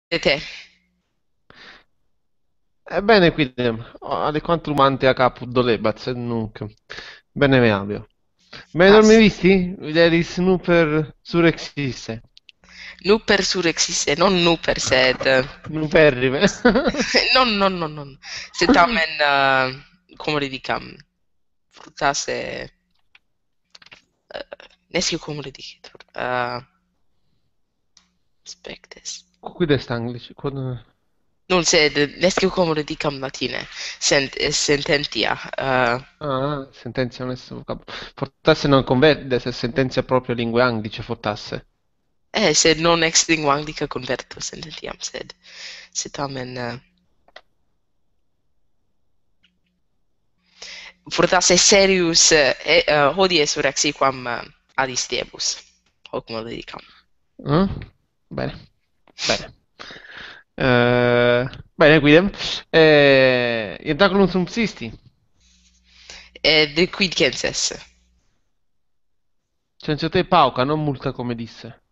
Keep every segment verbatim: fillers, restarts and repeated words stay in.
E te? Ebbene, quindi, alquanto lumante a capo dolebaz nunc. Bene me avio. Bene, Ah, dormi sì. visti? Vedere Snooper Surexiste. Nuper surexiste, non nuper sed. Nuperrime. Non, non, non, non. Se tamen, uh, come dicam, frutase, uh, nescio come dicitur, uh, spectes. Quid est Anglici? Quod- Non sed, nescio come dicam latine, sent, sententia. Uh, Ah, sentenzia non est vocab. Fortasse non converde se sentenzia proprio lingue anglice fortasse. eh, sed non ex lingua anglica converto sententiam, sed, se tamen, uh, frutase serius, eh, uh, hodie surrexiquam uh, adistiebus, hoc modo dicam. Eh? Bene, bene. Eh, bene, quindi. Eh, Ientaculum subsisti. E de quid censes? Senza te pauca, non multa come disse.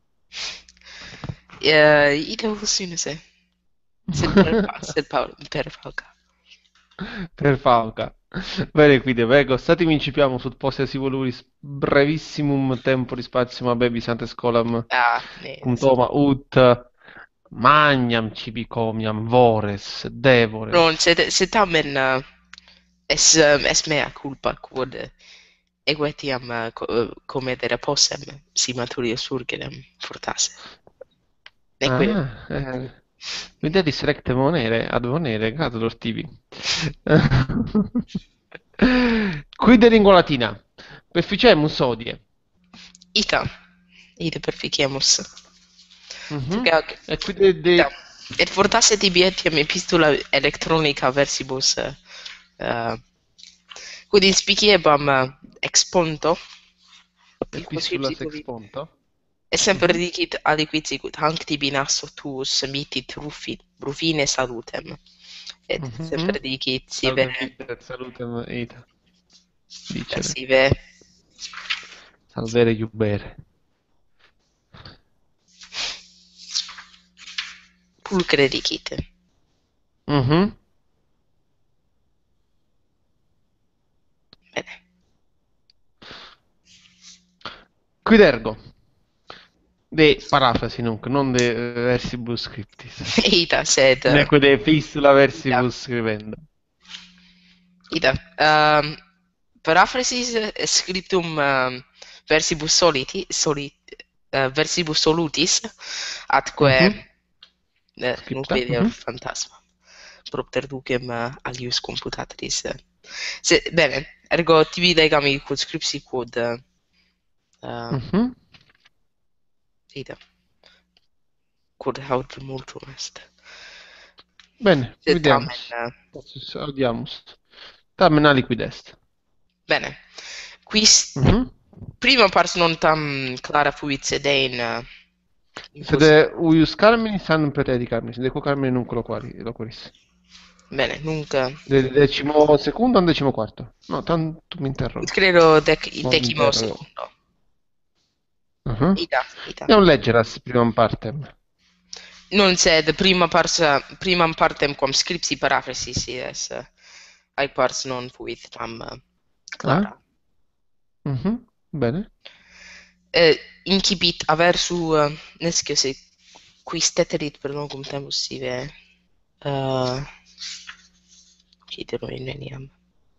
Uh, ite sinuse, sed per, pa- sed pa- per pauca. Per Fauca. Bene, quindi, prego, statemi incipiamo sut posse voluris brevissimum temporis spatium abebis ante scolam Ah, ne, cum sì. toma ut magnam cibi comiam vores, Non, devores. sed, sed tamen uh, es, um, es mea culpa quod ego etiam uh, co- uh, comedere possem, si maturius urgidem fortasse. Neque, Ah, eh, videtis recte monere, ad monere, gradulor tibi. Quid de lingua latina? Perficemus hodie. ita, ite perficiamus. Mhm. Tugac, E quid de, ita. de- Et fortasse tibi etiam epistula electronica versibus uh, uh, quid inspiciebam uh, exponto, quod epistulas scripsit exponta? et semper Mhm. dicit aliquid sicut hanc tibi nasso tuus mitit rufi, rufine salutem. Et semper Mhm. dicit sive, Salutem vita et salutem ita. Dicere. sive Salvere iubere. pulcre dicit. Mhm. Bene. Quid ergo? De parafrasi nunc, non de eh, versibus scriptis. Ita, sed, Neque de epistula ita, versibus scribendo. ita. Um, paraphrasis scriptum um, versibus soliti, soli, uh, versibus solutis, atque Mhm. uh, nunc Scripta. videor Mhm. phantasma. Propter ducem uh, alius computatris. uh. Se, bene, ergo tibi legami quod scripsi quod uh, uh, Mhm. ita, quod haud multum est. Bene, Sed tamen, vediamus. uh, Possus audiamus. Tamen aliquid est. bene, quis Mhm. prima pars non tam clara fuit sed ein uh, Sed impos. uius carminis an pretedi carminis, deco carmine nunc loquari, loquaris. Bene, nunc uh, De decimo secondo o decimo quarto? No, tantum interrogo. credo dec Non decimo interrogo. secundo. Mhm. Ita, ita. Iam leggeras primam partem. Non sed prima pars primam partem quam scripsi paraphrasis ies uh, haec pars non fuit tam uh, Ah? clara. Mhm. Bene. Eh, incipit aversu uh, nescio se quis teterit per longum tempus sive uh, citero in neniam.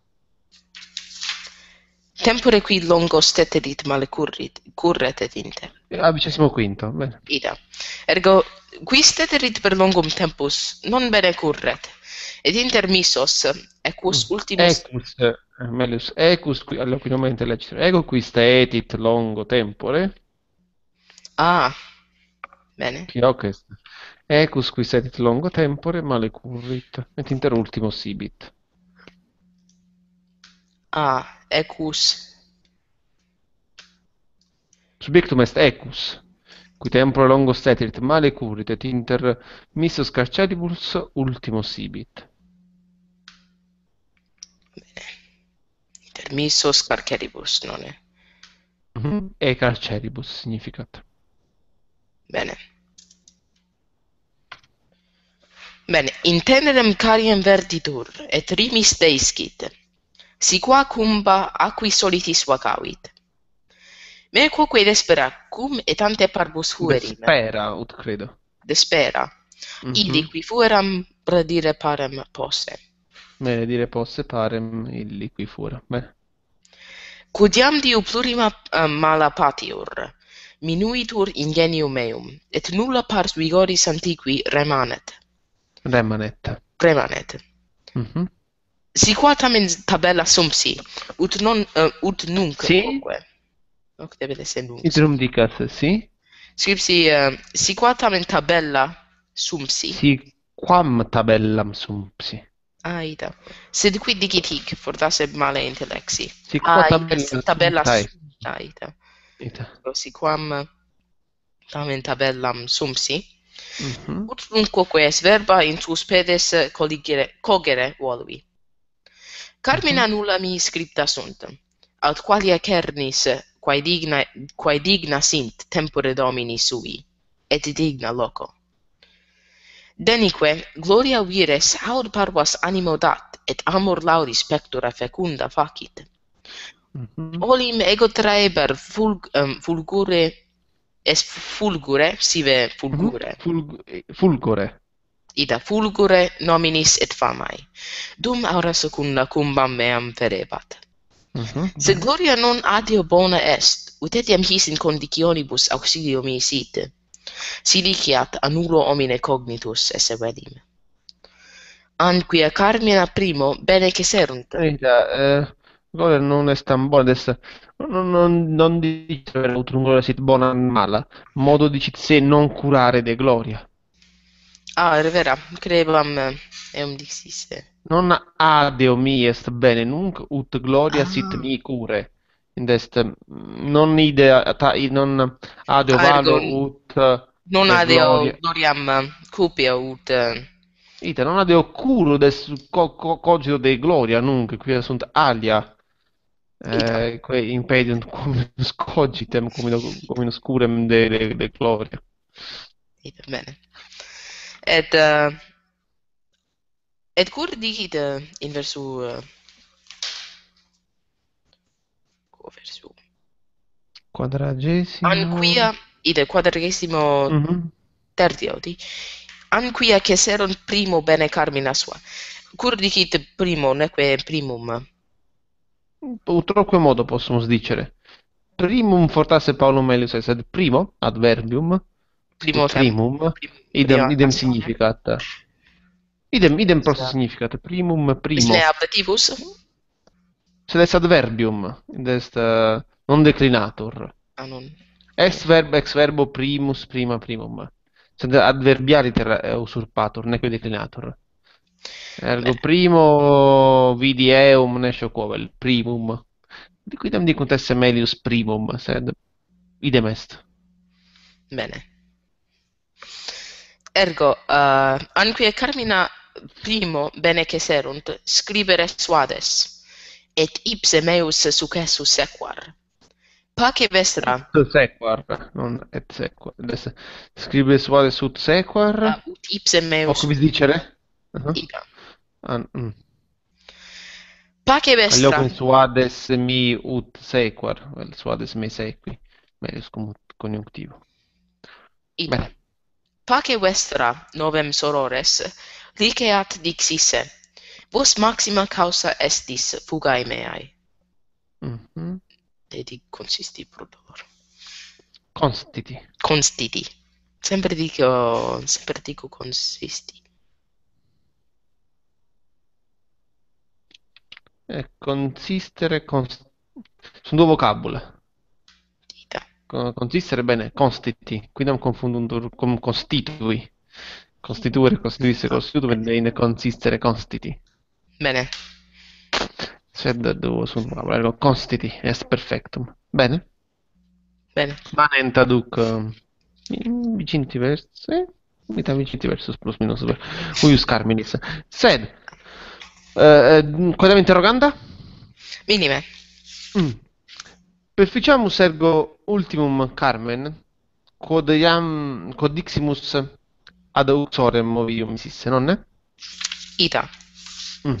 Tempore qui longos teterit male currit, curret et inter. Ah, vicesimo quinto. Bene. Ida. Ergo, quis teterit per longum tempus non bene curret, et inter missos, equus Mm. ultimus. Ecus, eh, melius, ecus, qui, allora qui non legge. Ego quis etit longo tempore. Ah, bene. Qui hoc est. Ecus quis etit longo tempore, male currit. Et inter ultimo sibit. Ah, equus. Subjectum est ecus, qui tempore longo stetit, male currit, et inter missus carceribus ultimo sibit. Bene. Inter missos carceribus, nonne. Mhm. E carceribus significat. Bene. Bene, in tenerem cariem verditur, et rimis deiscit, si qua cumba aqui solitis vacavit. Me quoque despera cum et ante parvus fuerim, Despera, ut credo. despera, illi Mhm. qui fueram pradire parem posse. Bene, dire posse parem illi qui fura. Bene. Quodiam diu plurima uh, mala patior, minuitur ingenium meum, et nulla pars vigoris antiqui remanet. Remanetta. Remanet. Mhm. Si qua tamen tabella sumpsi, ut non uh, ut nunc Sì? quoque. Hoc debe esse nunc. Idrum dicas, sì? Scripsi uh, si qua tamen tabella sumpsi. Si quam tabellam sumpsi. Aida. Sed qui dicit hic, fortasse male intellexi. Si qua Aida, tabella tabella sumptai. Aida. Ita. Si quam tamen tabellam sumpsi. Mhm. Ut nunc quoque es verba in sus pedes colligere, cogere volui. Carmina Mhm. nulla mi scripta sunt, aut qualia cernis, quae digna, quae digna sint tempore domini sui, et digna loco. Denique, gloria vires haud parvas animo dat, et amor laudis pectora fecunda facit. Mhm. Olim ego traeber fulg, um, fulgure, es fulgure, sive Mhm. fulgure, Fulg- fulgore. ida fulgure nominis et famae, dum aura secunda cumbam meam ferebat. Mhm. Sed Bene. gloria non adeo bona est, ut etiam his in conditionibus auxilio mi sit, si liciat annulo homine cognitus esse velim. Anquia carmina primo bene che serunt, Ita, eh, gloria non est tam bona, est, non, non, non dicere utrum gloria sit bona mala, modo dicit se non curare de gloria. ah, revera, crebam eum dixisse. Non adeo mi est bene nunc, ut gloria sit Ah, mi cure. Id est, mm, non ide, ta, non adeo ah, ergo, valo ut non de adeo gloria. gloriam cupia ut, eh, Ita, non adeo curo des co, co, cogito de gloria nunc, quia sunt alia. ita, Eh, quae impediunt cominus cogitem, cominus, cominus curem de, de, de gloria. ita, bene. Et, uh, et cur dicit uh, in versu, uh, quo versu? Quadragesimo. Anquia, ide quadragesimo Mhm. tertioti, anquia che seron primo bene carmina sua. Cur dicit primo, neque primum. Utroque modo possumus dicere. Primum fortasse Paulum Melius est, sed primo, adverbium, Primo ut tem, primum, prim, idem, prima idem passione. significat. Idem, idem prosta Sa- significat. Primum, Sine primo. ablativus? Sed est adverbium, id est uh, non declinatur. Ah, non. Est verbo ex verbo primus, prima, primum. Sed adverbialiter eh, usurpatur, neque declinatur. Ergo Bene, primo vidi eum nescio quovel, primum. Di quidem dicunt esse melius primum, sed idem est. bene. Ergo, uh, anquia carmina primo bene che serunt, scribere suades, et ipse meus successus sequar. Pace vestra, Ut sequar, non et sequar. Des- Scribe suade ut sequar. uh, ut ipse Hoc meus vis dicere? Uh-huh. ida. An- mm. Pace vestra, Aliocum suades mi ut sequar, vel suades me sequi, melius cum conjunctivo. ida. Bene. Pace vestra novem sorores, liceat dixisse, vos maxima causa estis fugae meae. Mhm. Dedi consisti pro dolor. Constiti. Constiti. Sempre dico, sempre dico consisti. Eh, consistere, cons- sono due vocaboli. Dita. Co- Consistere bene, constiti, qui non confondundo con constitui. Costituire, costituisse, costituire, in consistere, constiti. Bene, Sed duo sunt vocaboli, ergo constiti est perfectum. Bene. bene. Manent aduc um, vicinti versi, vita vicinti versus plus minus ver. Uius carminis. Sed, eh, eh, quodam interroganda? Minime. Mm. Perficiamus ergo ultimum Carmen, quod iam, quod diximus ad uxorem ovidium sisse, non è? Ita. Mm.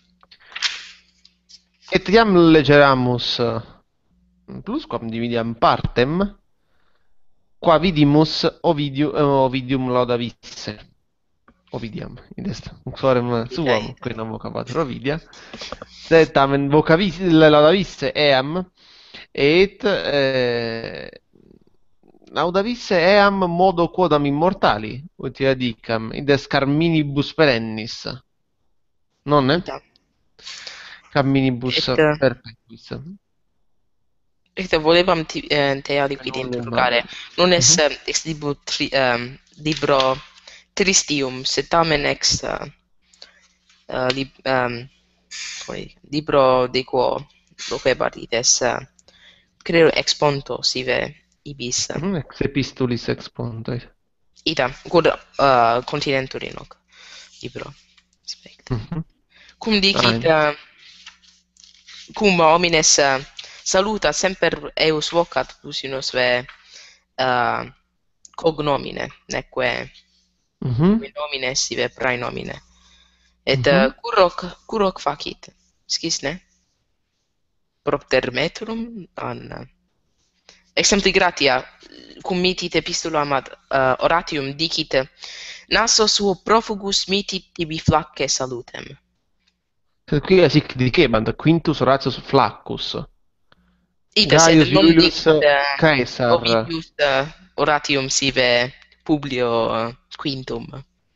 Et iam legeramus plus quam dividiam partem, qua vidimus Ovidiu- eh, Ovidium laudavisse. Ovidiam, id est uxorem Ita, suam, ita. qui non vocabatur Ovidia. Sed tamen vocavis, laudavisse eam, et eh, laudavisse eam modo quodam immortali, ut ia dicam, id est carminibus perennis, non è? Ita. Carminibus Et, eh, perpetuis. et volevam ti, eh, te aliquid Canonium interrogare. habet. Non es Mhm. eh, ex libro, tri, ehm, libro tristium, sed tamen ex eh, eh, lib, ehm, poi, libro de quo loquebat ides, eh, credo ex ponto sive ibis. Mhm. Ex epistulis exponte. Ita, quod uh, continentur in hoc libro specta. Mhm. Cum Ah, dicit, uh, cum homines uh, salutat semper eius vocat plus ve uh, cognomine, neque mhm. nomine sive praenomine. Et uh, Mhm. curroc, curroc facit, scisne? Propter metrum an uh, exempli gratia, cum mitit epistulam ad uh, oratium dicit, naso suo profugus mitit tibi flacce salutem. Sed qui sic dicebant Quintus Horatius Flaccus, Ita, sed Gaius non Iulius dicit uh, Caesar. Ovidius uh, oratium sive Publio uh, quintum.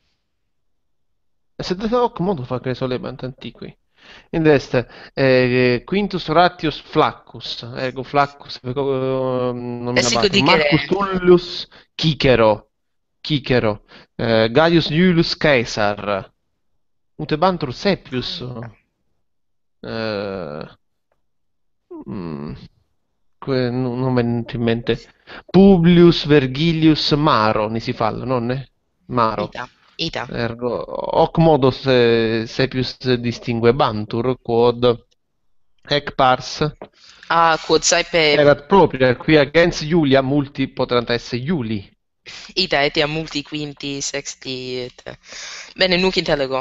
Sed hoc modo facere solebant antiqui. Id est eh, Quintus Horatius Flaccus, ergo Flaccus eh, Essico nominabatur. dicere, Marcus Tullius Cicero, Cicero, eh, Gaius Iulius Caesar, utebantur Sepius, eh, mm, que- non non mi viene in mente, Publius Vergilius Maro, ne si falla, non è? Maro. ita, ita, Ergo, hoc modo se, sepius distinguebantur, quod ec pars a quod saepe, erat propria, quia gens Iulia multi potrant esse Iuli. ita etiam multi quinti, sexti, et... Bene, nunc intellego.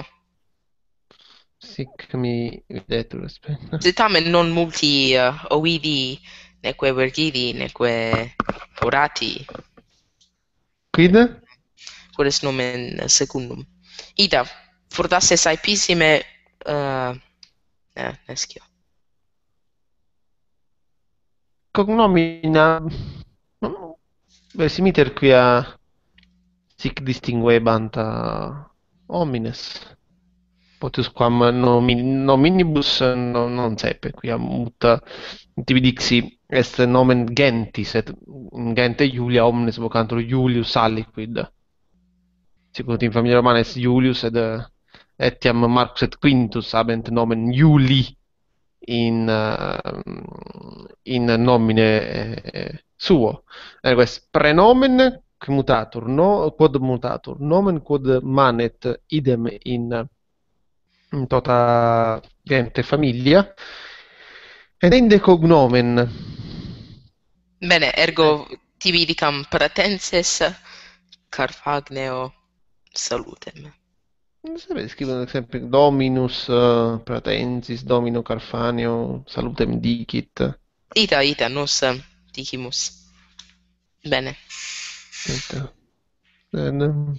Sic mi videtur, aspetta. Sed tamen non multi uh, Ovidi, neque Virgili, neque Horati, Quid? quod est nomen secundum. Ita, fortasse saepissime, uh, eh, nescio. Cognomina versimiter quia sic distinguebant uh, homines. Potius quam nomi- nominibus no, non sepe, quia muta tibi dixi est nomen gentis, et in gente Iulia omnes vocantur Iulius aliquid. Sicut in familia romana est Iulius, ed eh, etiam Marcus et Quintus habent nomen Iuli in, uh, in nomine eh, suo. Ergo est prenomen qui mutatur, no, quod mutatur, nomen quod manet idem in in tota gente famiglia, ed inde cognomen. Bene, ergo tibi dicam pratenses Carfagneo salutem. Sarebbe scrivono ad esempio Dominus eh, Pratensis, Domino Carfaneo, Salutem dicit. Ita, ita, nos uh, dicimus. Bene. Ed, ed,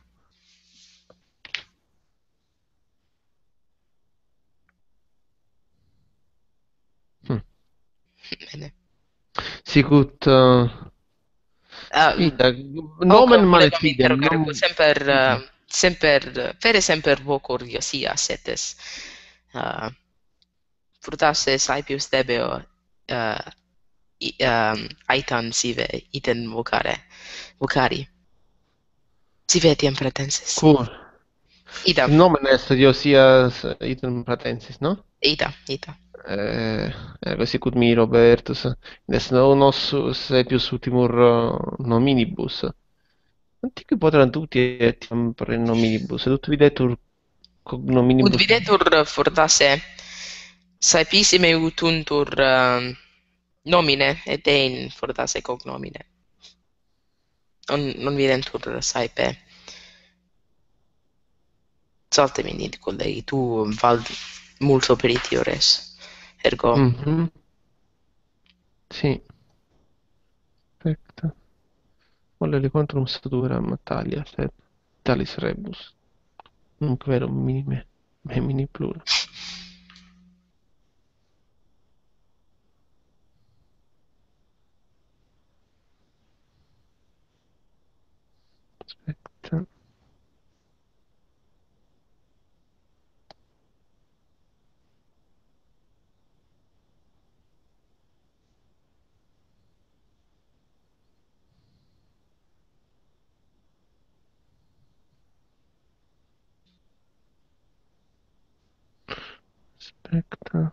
hm. Bene. Sicut uh, Ah, ita, Hoc nomen manet volevam idem, interrogare, non... quo semper, Ita. uh, semper, fere semper vocor iosias, etes, uh, frutasse saepius debeo, uh, i, um, aetan sive iten vocare, vocari. Sive etiam pretensis. Cur. Ita, Nomen est Diosias item Pratensis, no? ita, ita. Eh, ergo sicut mi Robertus, des nos sepius ultimur uh, nominibus. Antiqui poterant uti etiam prenominibus, ed ut videtur Ut cognominibus. videtur fortasse saepissime utuntur uh, nomine, et ein fortasse cognomine. Non, non videntur saepe saltami nid colleghi, tu val molto peritores, ergo Mhm. Sì, aspetta. Volle quantum staturam talia, sed talis rebus. Nunc verum minime, memini plura. Aspetta. Aspetta.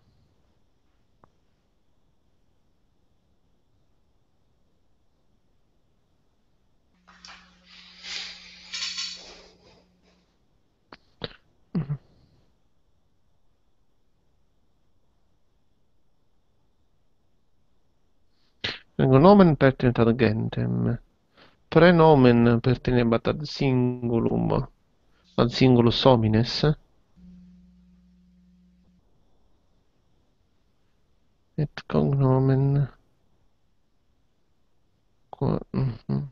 Ergo nomen pertinet ad gentem. Prenomen pertinebat ad singulum, ad singulus homines. Et cognomen. Qua, mhm.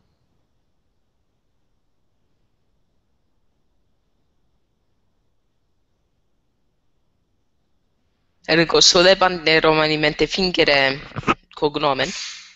ergo soleban ne romanimente fingere cognomen.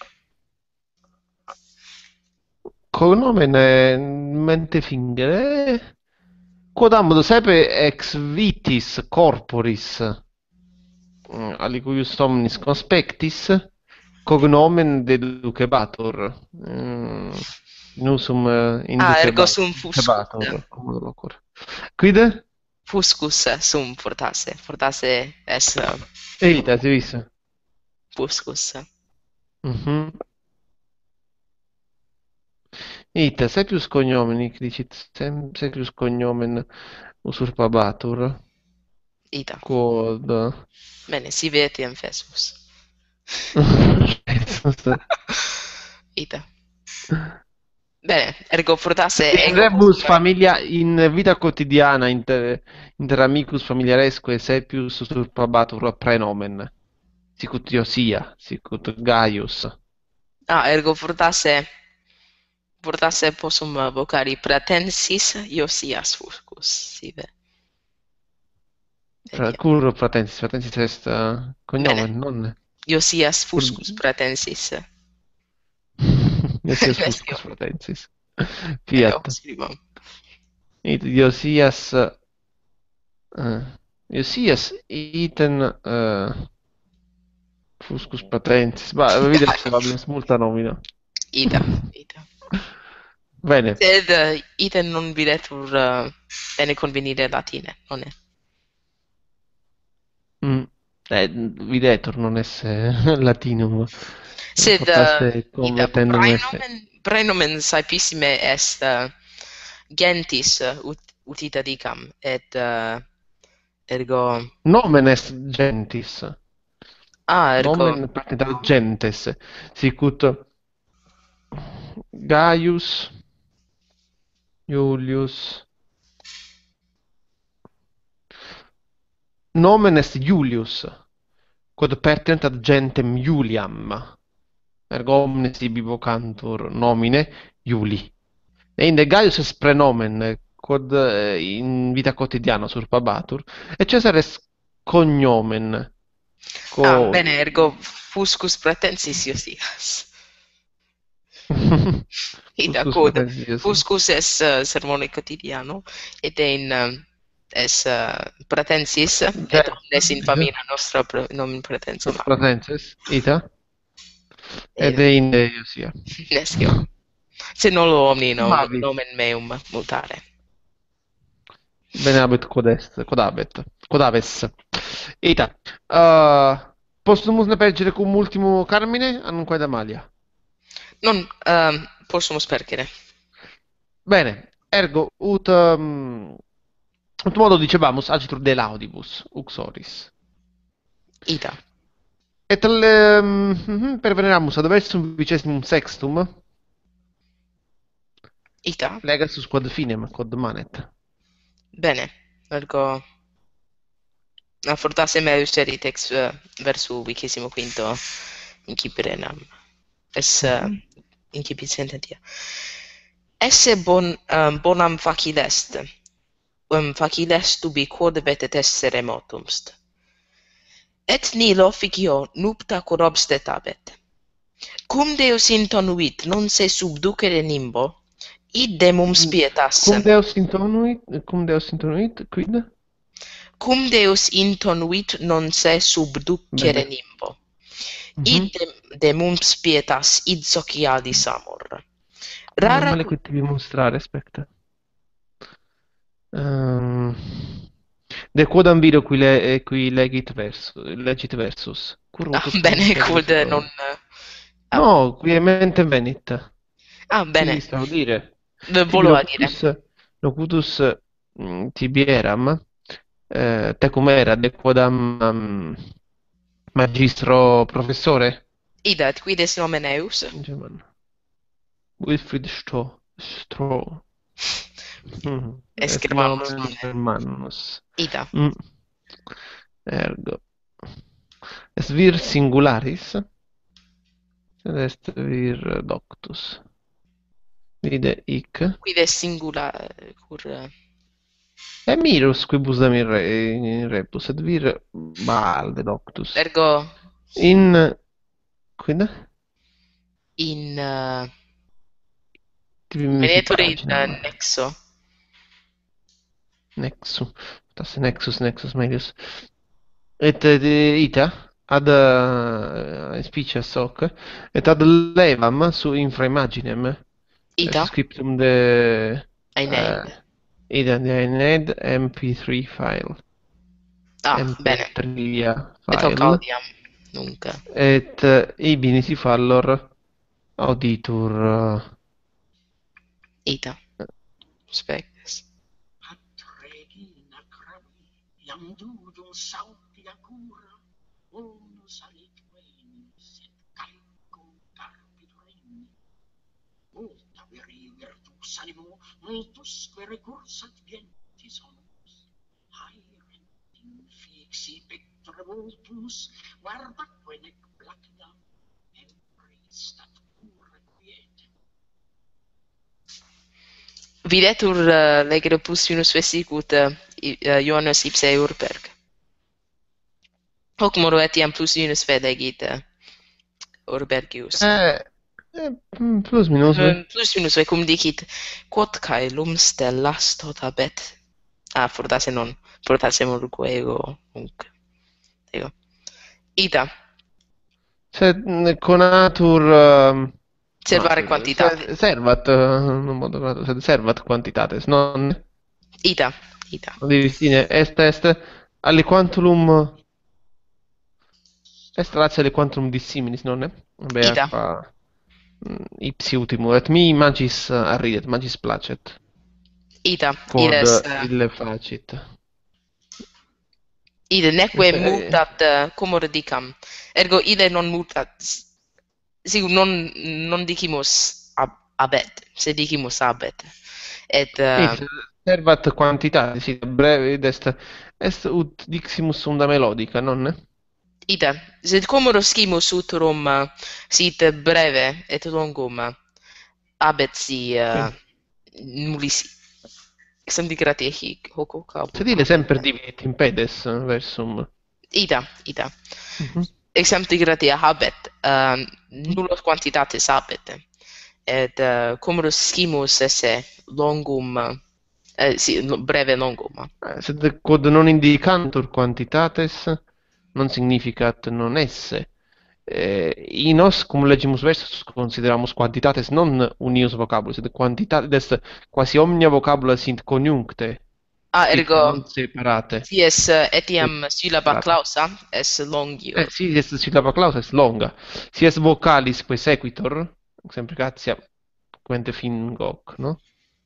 Cognomen è mente fingere. Quodammodo saepe ex vitis corporis, mm, alicuius omnis conspectis, cognomen deducebatur. Mm, nusum eh, Ah, ergo induceba- sum fuscus, inducebatur, commodo locur. Quid? fuscus sum fortasse, fortasse es uh, Eita, si vis. fuscus. Mhm. Ita, sepius cognomen, hic dicit, sem, sepius cognomen usurpabatur, Ita. quod... Bene, si etiam fessus. Ita. Bene, ergo fortasse In ego rebus possum familia in vita quotidiana inter, inter amicus familiaresque sepius usurpabatur praenomen. Sicut Iosia, sicut Gaius. Ah, ergo fortasse fortasse possum vocari pratensis Iosias fuscus, sive. Fra, Etiam. cur pratensis, pratensis est uh, Bene, cognomen, non? Iosias Cur... fuscus pratensis. Iosias Nescio. fuscus pratensis. Eo, Fiat. scribam. It Iosias... Uh, Iosias iten... Uh, fuscus pratensis. Ma videmus habemus multa nomina. Ita, ita. Bene. Sed uh, ite non videtur uh, bene convenire latine, non è? Mm. Eh, videtur non esse latinum. Sed uh, Fortasse ita convertendum esse. praenomen praenomen saepissime est uh, gentis uh, ut, utita dicam et uh, ergo Nomen est gentis. ah ergo Nomen partitar gentes. Sicut Gaius, Iulius. Nomen est Iulius, quod pertinent ad gentem Iuliam. Ergo omnes ibi vocantur nomine Iuli. E inde Gaius est prenomen, quod eh, in vita quotidiana usurpabatur, et Caesar est cognomen, ah quod... bene ergo fuscus pratensis Iosias. Ita Fuscus quod pratensis Iosia. fuscus es uh, sermone quotidiano et in uh, es uh, pratensis et omnes in famiglia nostra pro, nomen pratensis Pratensis, ita, ed et e inde Iosia. nescio. Se non lo omni nom, Mavi. nomen meum mutare. Bene habet quod est, quod habet, quod habes. Ita, uh, postumus ne pergere cum ultimo carmine, annunquae Damalia. Non um, possumus percere. Bene, ergo, ut, um, ut modo dicebamus, agitur de laudibus, uxoris. Ita. Et le, um, perveneramus ad versum vicesimum sextum, Ita. legatus quod finem, quod manet. Bene. ergo a fortasse me useritex uh, versu vicesimo quinto incipirenam. Es uh, Mhm. incipicententia. Esse bon, um, bonam facil est, um, facil est ubi quod vetet essere motumst. Et nihil officio nupta corrobstet abet. Cum Deus intonuit non se subducere nimbo, id demum spietas. Cum Deus intonuit, cum Deus intonuit, quid? Cum Deus intonuit non se subducere Bene. nimbo, Mhm. id dem- demum spietas id socialis amor. Non Rara male che devi mostrare, aspetta. Ehm, De quodam viro qui, le, eh, qui legit, versus, legit versus. Curro ah, totum bene, quod periplo. non... Ah, No, qui è mente venit. ah, Sì, bene, stavo a dire. Tibi volevo dire. locutus, locutus mm, tibieram, eh, tecum era, de quodam mm, magistro professore? Ida, et quid est nomen eus? In German. Wilfried Sto, Stro. Mhm. Es Est Germanus nomen nonne. Germanus. Ida. Mm. Ergo. Est vir singularis, sed est vir doctus. Vide hic. Quid est singula... cur... E mirus quibus dam in, re, in rebus, et vir balde doctus. Ergo In... Quid? in... Uh, Tibi misi venetur in uh, paginam. nexo. Nexu. Tasse nexus, nexus melius. Et eh, ita ad uh, specias hoc et ad levam su infraimaginem Ida, su scriptum de uh, Aeneid. ida de Aeneid M P three file Ah, bene. M P three Et hoc file audiam, nunc. et uh, ibi nisi fallor auditur uh, Ida, spectes. At regina cravi, iam dudum sautia cura, unus alique et calco carpid regni. Multa viri virtus animo, multusque recursat gentis onus. Haerentim fixi pectore vultus, guardaque nec placdam, empristat cura quiete. Videtur uh, legere plus minus vesicut uh, Ioannes ipse Urberg. Hoc modo etiam plus minus ve legit uh, Urbergius. eh, eh, mm, plus minus Uh, ve. plus minus ve cum dicit, quod caelum stellas tot abet. Ah, fortasse non, fortasse morque ego, nunc. Ego. Ida, Sed mm, conatur um, servare no, quantitate. se- servat uh, non modo conatur, sed servat quantitates non Ida, ida. Divistine est est aliquantulum est ratio aliquantulum dissimilis non bea Ida. qua mm, ipsi ultimo et mi magis uh, arridet magis placet Ida, quod ides, uh, ille facit. ide neque Se- mutat uh, cumor dicam. Ergo ide non mutat. Sigur non non dicimus ab abet, se dicimus abet. Et uh, Id servat quantitatis id breve id est est ut diximus sunda melodica non ida, sed cumor scimus uterum uh, sit breve et longum uh, abet si uh, nullis examti gratia hic hoc hoc ab- sed ille semper divit in pedes versum. ida, ida. Mhm. Exempti gratia habet, uh, nullos quantitates habet, et uh, cumrus scimus esse longum, uh, si, breve longum. Eh, Sed quod non indicantur quantitates non significat non esse. Eh, Inos, cum legimus versus, consideramus quantitates non unius vocabulus, sed quantitates quasi omnia vocabula sint coniuncte, Ah, scripta, ergo, non separate. si es uh, etiam Sed syllaba separate. clausa, es longior. Eh, si est syllaba clausa est longa. Si est vocalis que sequitur, sempre gratia quente fin hoc, no?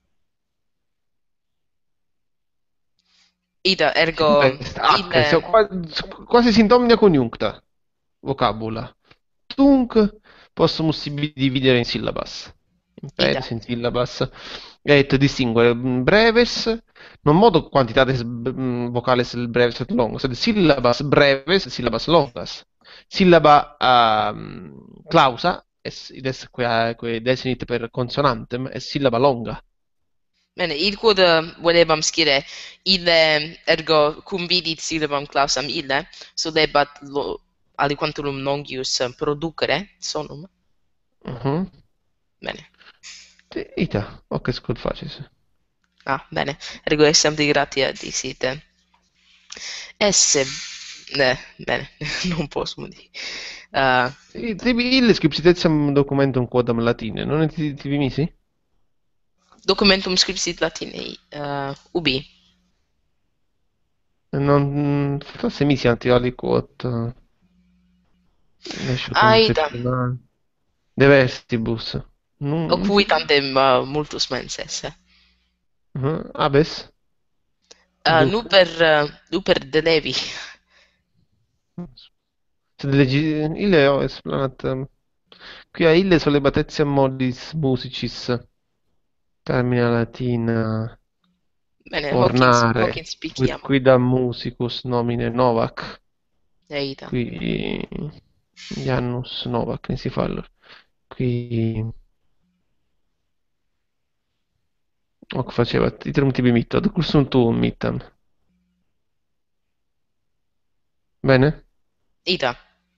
Ida, Si ergo, est hac, ille, so, quasi, quasi sint omnia coniuncta vocabula. Tunc possumus sibi dividere in syllabas. In ida, pedes, in syllabas. et distingue mm, breves, non modo quantitates b- mm, vocales breves et longos, sed syllabas breves, syllabas longas. Syllaba um, clausa, es, ides quae, quae desinit per consonantem, es syllaba longa. Bene, il quod eh, volevamo scrivere ille ergo cum vidit syllabam clausam ille, solebat lo aliquantulum longius producere sonum. Mhm. Bene. Te- Ita, hoc quod facis. Ah, bene. Ergo essam di gratia dicite. Esse... Eh, bene, non posso dire. Uh, I- Tibi ille scripsit etiam documentum quodam latine, non et ti- tibi misi? documentum scripsit latinei. Uh, ubi? Non, forse misi anti aliquot uh, nescio Aida. conceptionale. De vestibus. Non, non Ocui si... tandem uh, multus mens esse. Mhm. Abes? Uh, nu Duc. per... Uh, nu per de levi. Sed legi... Ille o esplanat... um, Quia ille solebat etiam modis musicis termina latina Bene, Hawkins, ornare, Hawkins quid piciam. quidam musicus nomine Novak, Aida. qui Janus Novak, ne si fa allora. Qui... Hoc facevat, iterum tibi mitto, ad cursum tuum mittam. Bene? Ida.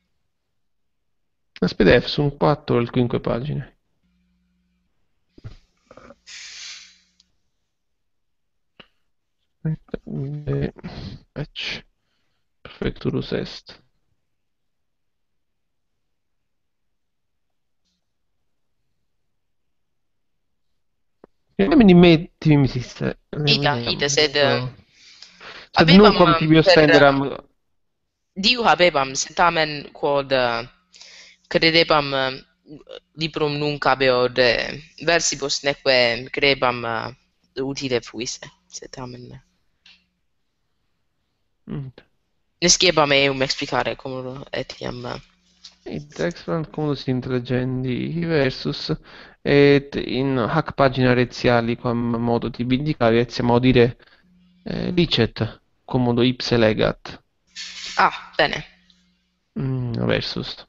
Las P D F sono quattro e cinque pagine. Eh, Patch. Perfecturus est. Nemini me tibi misiste. Ida, ida, sed... uh, Sed Avevam nunquam uh, tibi per... ostenderam... uh, Diu habebam, sentamen quod uh, credebam uh, librum nunc habeo de versibus, neque crebam uh, utile fuisse, sentamen. Mm. Nesciebam eum explicare cum etiam... uh, Id extrant commodus intellegendi versus et in hac pagina retiali quam modo tibi indicavi etiam audire eh, licet commodo ipse legat. Ah, bene. Mm, versus.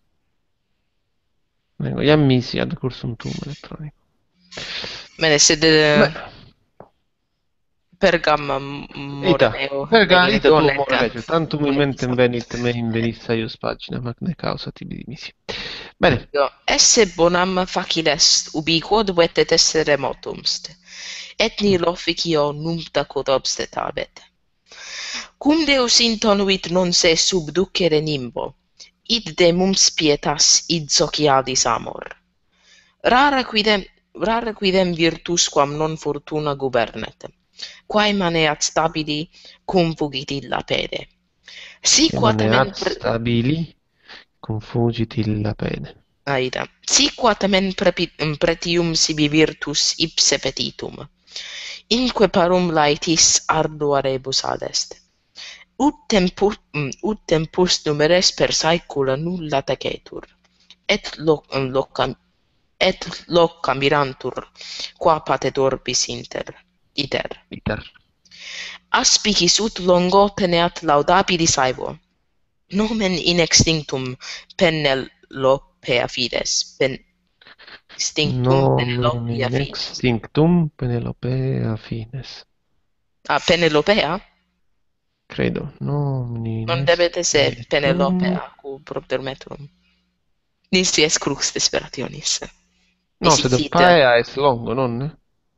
Ecco, iam misi ad cursum tuum electronico. Bene, sed... Beh, uh, pergam uh, more ita, meo perga, venire ita tu donec. more regio, tantum in Donec mentem venit me in venis aius pagina, magne causa tibi dimisi. Bene, Io, esse bonam facil est, ubi quod vetet esse remotum st, et nihil officio numpta quod obstetabet. Cum Deus intonuit non se subducere nimbo, id de mums pietas, id socialis amor. Rara quidem, rara quidem virtus quam non fortuna gubernet, quae maneat stabili cum fugit illa pede. Si che maneat quatamen pre- stabili confugit illa pene. Aida. Si quatamen prepi- pretium sibi virtus ipse petitum. Inque parum laetis ardua rebus adest. Ut tempus, ut tempus numeres per saecula nulla tecetur. Et loc, locam, et locam mirantur, qua patet orbis inter, iter. Iter. Aspicis ut longo peneat laudabilis aevo. Nomen in extinctum Penelopea fides. Pen extinctum Penelopea Nomen fides. extinctum Penelopea fines. Ah, Penelopea? Credo. Nomen Non debete se extinctum Penelopea, cu propter metrum. Nisi es crux desperationis. No, Nisi sed sit. paea est longo, non?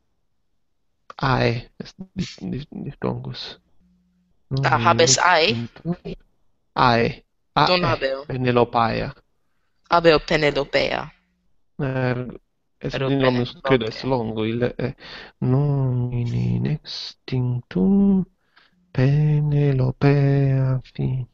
Ae est dis- dis- distongus. Ah, habes ae? Ae. Non Ae. habeo. Penelopaea. Habeo Penelopea. Er, es Ero in nomen credo est Penelopea. longo il eh, nomen in extinctum Penelopea fin.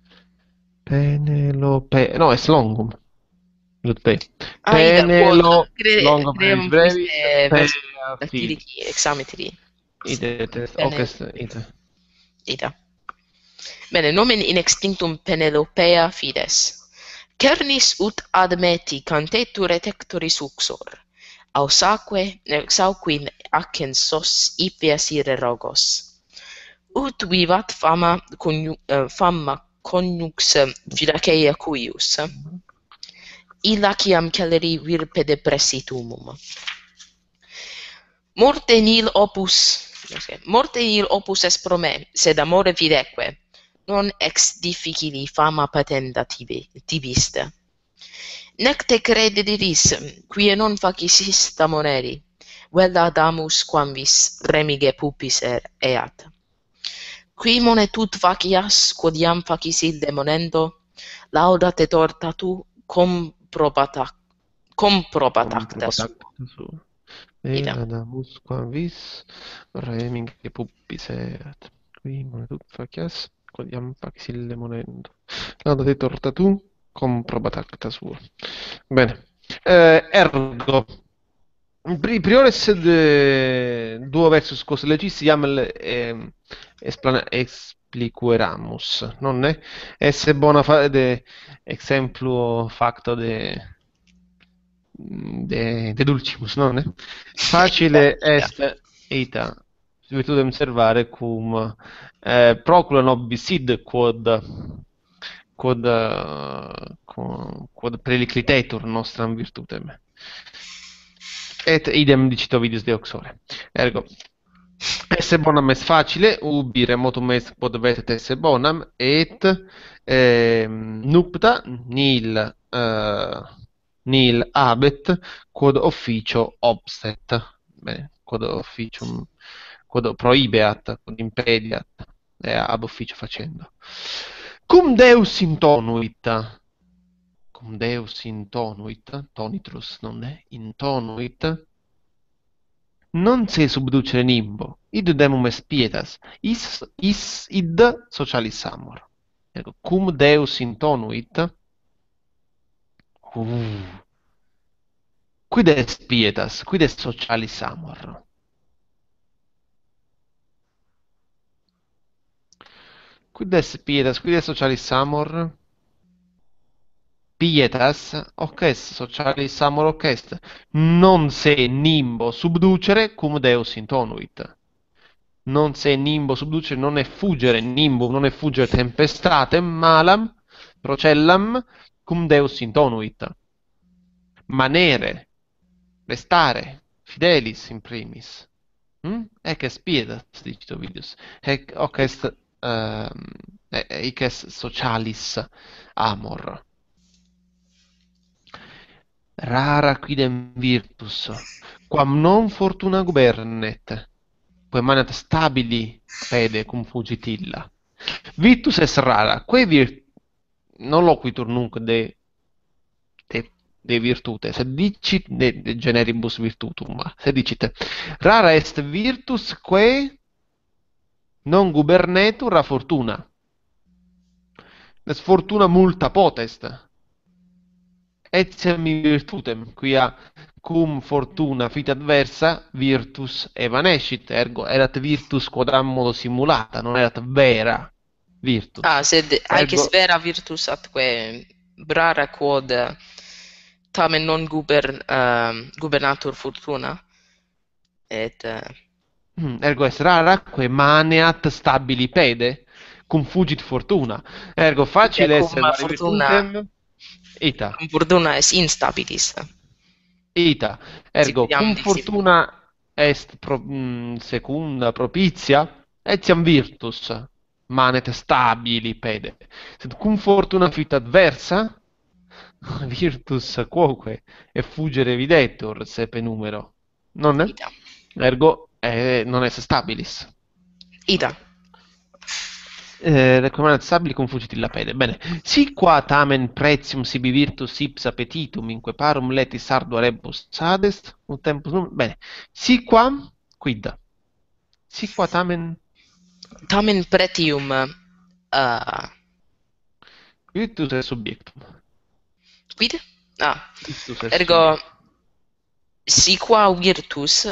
Penelope. No, est longum. Lut P. Aida, quod Penelo cre- longo brevis creum brevis fuiste vers pea fin. dactylici examitri. Ide est Pene- hoc est ide. Ida. Bene, nomen in extinctum Penelopea fides. Cernis ut ad meti cantetur et hectoris uxor. ausaque, exauquin acen sos ipias ire rogos. Ut vivat fama, coniu, uh, fama conjux Phylaceia cuius, illa quiam celeri virpe depressitumum. Morte nil opus, morte nil opus est pro me, sed amore videque, non ex difficili fama patenda tibi, tibiste. Nec te crederis, quia non facis ista moneri, vella damus quamvis remige pupis eat. Qui monetut facias, quod iam facis ille monendo, lauda te torta tu comprobata, comprobat acta sua. Su. Ida. Eadamus quamvis remige pupis eat. Qui monetut facias, quod iam facis ille monendo. Lauda te torta tu, comprobat acta sua. Bene. Eh, ergo, pri priores de duo versus quos legis iam eh, esplana expliqueramus, nonne? Esse bona fa de exemplo facto de de, de dulcimus, nonne? Facile est ita virtutem servare cum eh, procula nobis id quod quod uh, quod preliclitetur nostram virtutem. Et idem dicit Ovidius de Oxore. Ergo, esse bonam est facile, ubi remotum est quod vetet esse bonam, et eh, nupta nil, uh, nil habet quod officio obstet. Bene, quod officium, quod prohibeat, quod impediat, e ab officio facendo. Cum Deus intonuit, cum Deus intonuit, tonitrus, non è? Intonuit, non se subducere nimbo, id demum est pietas, is, is id socialis amor. Ecco, cum Deus intonuit, uh, quid est pietas, quid est socialis amor? Quid est pietas, quid est socialis amor? Pietas, hoc est socialis amor, hoc est non se nimbo subducere cum Deus intonuit. Non se nimbo subducere, non è fuggere nimbo, non è fuggere tempestatem malam procellam cum Deus intonuit. Manere, restare fidelis in primis. Hm? Ec est pietas, dicit Ovidius. Ec hoc est uh, ec est socialis amor. Rara quidem virtus, quam non fortuna gubernet, quae manet stabili fede cum fugit illa. Virtus est rara, quae vir non loquitur nunc de de, de virtute, sed dicit de, de generibus virtutum, sed dicit rara est virtus quae non gubernetur a fortuna. Est fortuna multa potest. Etiam virtutem, quia cum fortuna fit adversa, virtus evanescit, ergo erat virtus quodam modo simulata, non erat vera virtus. Ah, sed haec Ergo- est vera virtus atque rara quod tamen non guber, uh, gubernatur fortuna, et uh, Hmm, ergo est rara, quae maneat stabili pede, cum fugit fortuna. Ergo facile cum est servare fortuna- virtutem, ita. cum fortuna est instabilis. Ita, ergo, Sic iam cum dixit. fortuna est pro, mm, secunda propitia, etiam virtus manet stabili pede. Sed cum fortuna fit adversa, virtus quoque effugere videtur sepe numero. Non è? Ida. Ergo, eh, non est stabilis. Ida. Eh, recomandat stabili cum fugit illa pede. Bene, si qua tamen pretium sibi virtus ipsa petitum inque parum letis ardua rebus adest, un tempus num... Bene, si qua, quid? Si qua tamen Tamen pretium uh, virtus est subjectum. quid? Ah, Virtus est ergo si qua virtus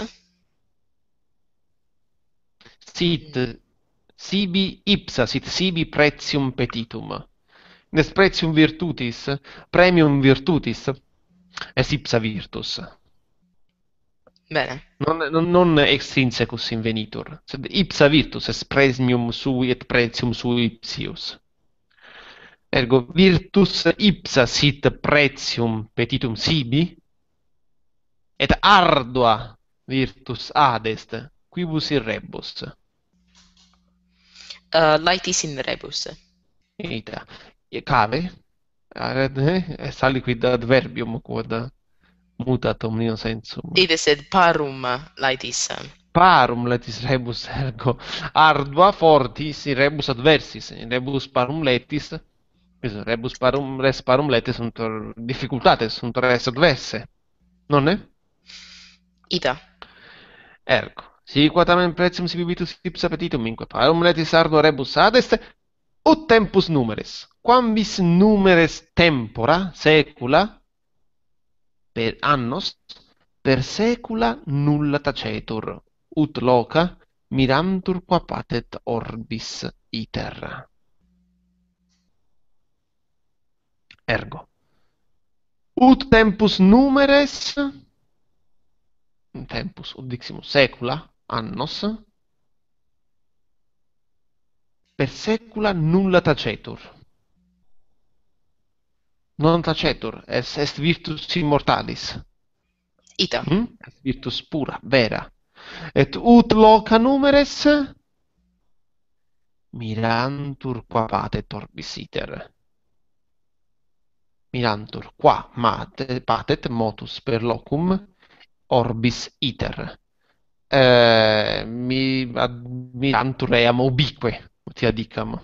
sit sibi ipsa sit sibi pretium petitum. Est pretium virtutis, premium virtutis, est ipsa virtus. Bene. Non, non, non extrinsecus invenitur, sed ipsa virtus est premium sui et pretium sui ipsius. Ergo virtus ipsa sit pretium petitum sibi, et ardua virtus ad est, quibus in rebus. Uh, laetis in rebus. Ita. Cave, eh, saliquid adverbium quod mutat omnium sensum. Ide sed parum laetis. Parum letis rebus ergo ardua fortis in rebus adversis, in rebus parum letis, rebus parum res parum letis sunt difficultates, sunt res adverse, non è? Ita. Ergo, si quatamen pretium sibi vitus ipsa petitum, minque parum letis ardua rebus ad est, ut tempus numeres, quam vis numeres tempora, saecula, per annos, per saecula nulla tacetur, ut loca mirantur qua patet orbis iter. Ergo, ut tempus numeres, tempus, ut diximus, saecula, annos, per saecula nulla tacetur. Non tacetur, est, est virtus immortalis. Ita. Mm? Est virtus pura, vera. Et ut loca numeres mirantur qua patet orbis iter. Mirantur qua mate, patet motus per locum orbis iter. Eh, mi, ad, mirantur eam ubique, utia dicam.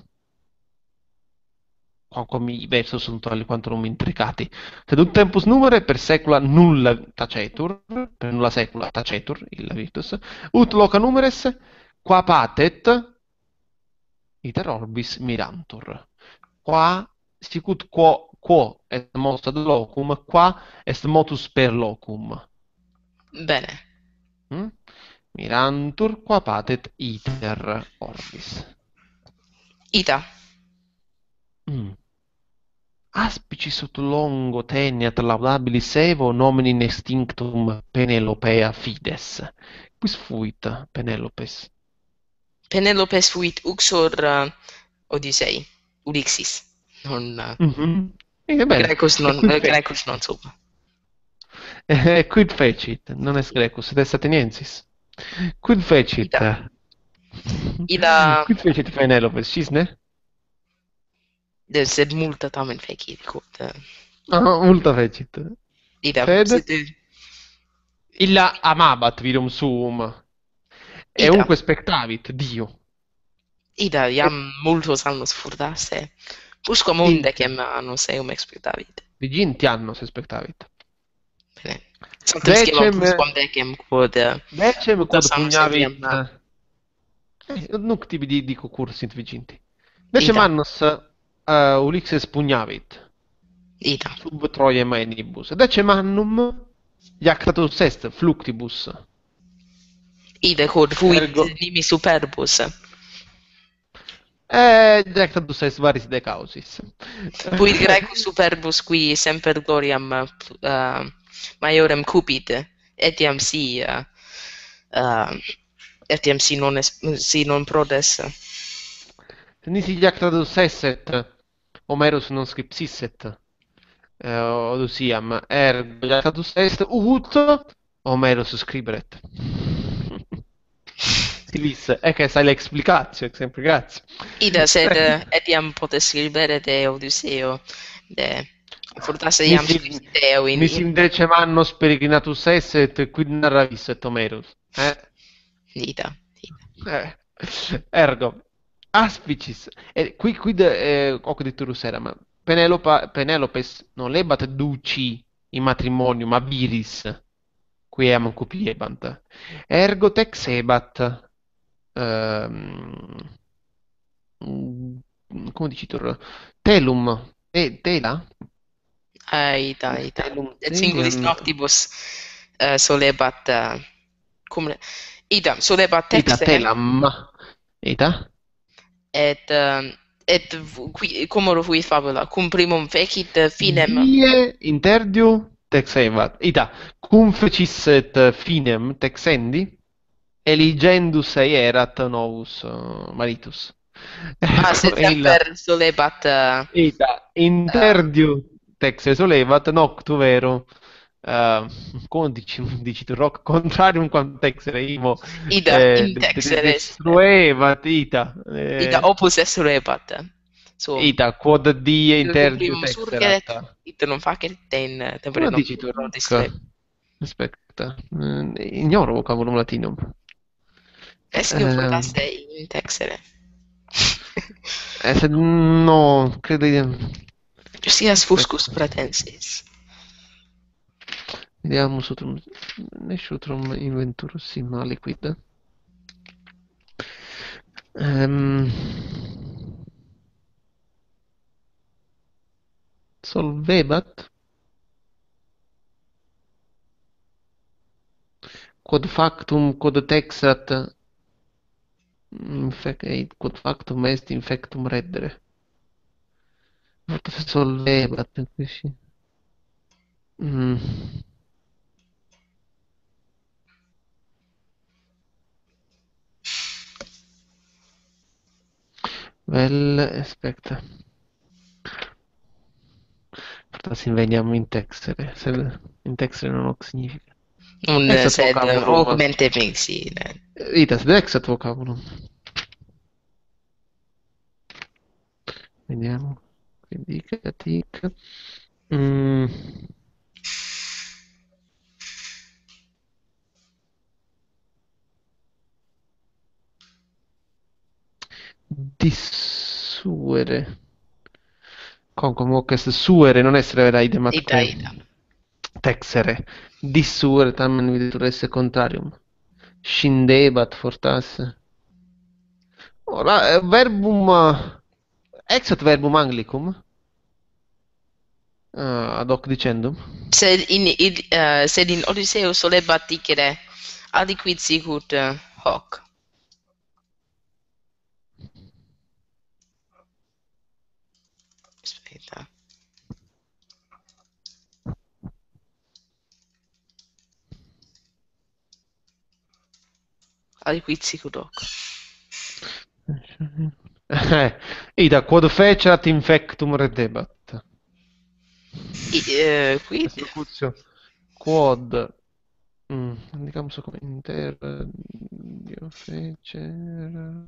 Quam i versus sunt aliquantum intricati. Sed ut tempus numere per saecula nulla tacetur, per nulla saecula tacetur, illa virtus, ut loca numeres qua patet iter orbis mirantur. Qua sicut quo, quo est motus ad locum, qua est motus per locum. Bene. Mm? Mirantur qua patet iter orbis. Ita. Mm. Aspicis ut longo teniat laudabilis Evo nomen extinctum Penelopea fides. Quis fuit Penelopes? Penelopes fuit uxor uh, Odyssei. Ulixis. Non... Uh, Mm-hmm. Eh, bene. Grecus non, E quid uh, fe- Grecus non sum. eh, quid fecit? Non est Grecus, sed est Ateniensis. Quid fecit? Ida. Ida... Quid fecit Penelopes, cisne? De, sed multa tamen fecit, quod... Uh, Ah, multa fecit. ida. Sed? Sed, uh, Illa amabat virum suum. Ida. Eunque spectavit, Dio. ida iam multos annos furtasse. Usquam undecem annos eum expectavit. Viginti annos spectavit. Bene. Sanctum scelum Decem- usquam decem quod... Uh, Decem quod Quotas annos pugnavit... etiam, Eh, nunc tibi di, dico cur sint viginti. Decem Ida. annos uh, Ulixes pugnavit ida. sub Troiam enibus. Decem annum iactatus est fluctibus. Ida quod fuit Ergo. nimi superbus. Eh, iactatus est varis de causis. Fuit Grecus superbus qui semper gloriam uh, maiorem cupit, etiam si uh, uh, etiam si non es, si non prodes. Nisi iactatus esset, Homerus non scripsisset eh, Odusiam, ergo iactatus est ut Homerus scriberet. Silis, ecce sai l'explicatio, ex implicatio. Ida sed uh, etiam potes scribere de Odysseo, de fortasse iam Nisi, Deo in, nisi in decem annos peregrinatus esset, quid narravisset Homerus. Eh? ida. Eh. Ergo, aspicis, eh, qui quid eh, hoc dicturus eram, Penelopa, Penelopes non lebat duci in matrimonium a viris, qui eam cupiebant, ergo texebat, ehm, come dicitur, telum, e, tela? Aida, ida. Telum Et singulis teliam- noctibus uh, solebat uh, cum ida solebat Ita texte telam, ita? et uh, et qui cumoro fuit fabula cum primum fecit uh, finem Die interdiu texevat. Ita, cum fecis et finem texendi, eligendus erat novus uh, maritus. Ah, Ecco, senza il per solebat... eh, ita, eh, interdiu texe solevat noctu vero. Uh, come dici, dici tu, rock contrarium quam texere imo ida, eh, in de- de- texeres. destruevat ita. Ida Eh, opus est solebat. So, ita, quod die ida interdiu cumplimus texerat. surgeret, ita non facet in tempore Come dici tu, nocturno distrep. rock? Aspetta, eh, ignoro vocabulum latinum. Escium Ehm, fortasse in texere. eh, se- no, credo di... Justias fuscus Aspetta, pratensis. vediamo sotrum... Nesciutrum inventurus sim aliquid. Ehm, solvebat quod factum quod texat infec- eh, quod factum est infectum reddere. Solvebat. Capisci? Mm. Vel, aspetta. Forse veniamo in texere. Se in texere non ho significa. Un Exat sed vocabulum. augmente mixi. Itas, exat vocabulum. Vediamo. Quindi catic. Mm. Dissuere. Concom vocest suere, non essere vera idem Ida, atque ida. texere. Dissuere tamen videtur esse contrarium. Scindebat fortasse. Ora, eh, verbum uh, exat verbum anglicum uh, ad hoc dicendum. Sed in, id, uh, sed in Odisseo solebat dicere aliquid sicut uh, hoc. Aspetta. Aliquid sicut hoc. Eh, ida quod fecerat infectum redebat. I, uh, quid? Locutio quod mm, indicamus come inter dio fecer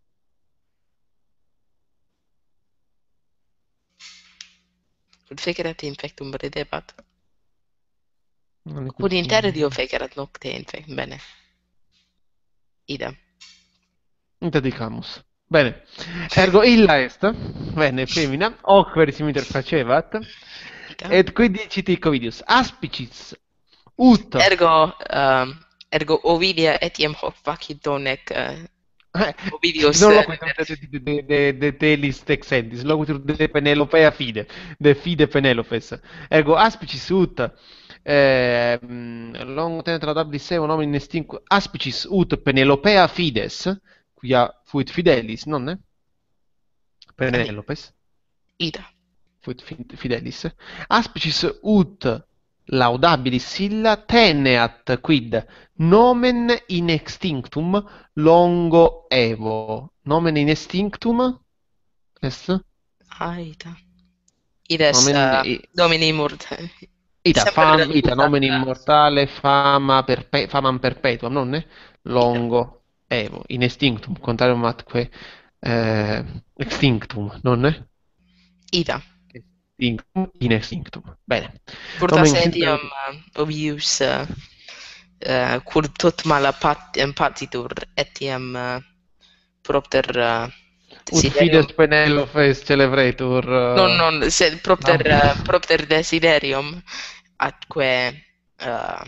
Quod fecerat infectum redebat. non Quod liquid inter dio fecerat nocte infectum. Bene. Ida. dedicamus. Bene. Ergo illa est, bene, femina, hoc verissimiter facevat, Ida. et quid dicit Ovidius, aspicis ut Ergo, um, ergo Ovidia etiam hoc facit donec uh, eh, Ovidius. non uh, loquitur de, de, de, de telis texendis, loquitur de Penelopea fide, de fide Penelopes. Ergo aspicis ut eh, long tenetra dablis seu nomen extinct aspicis ut Penelopea fides, quia fuit fidelis, non? Penelopes Ida. fuit fi- fidelis. Aspicis ut laudabilis silla teneat quid nomen in extinctum longo evo. Nomen in extinctum est Aida. Ides nomen uh, i- Domini morte. ita Semper fam ita nomen usata. immortale fama perpe famam perpetuam, non? Longo evo in extinctum contrarium atque eh, extinctum, non? Ida. Extinctum in extinctum. Bene. Purtas Nomen etiam uh, Ovidius uh, uh, cur tot mala pat patitur etiam uh, propter uh, ut desiderium. fides Penelopes celebretur. uh, Non, non, sed propter, no. uh, propter desiderium atque uh,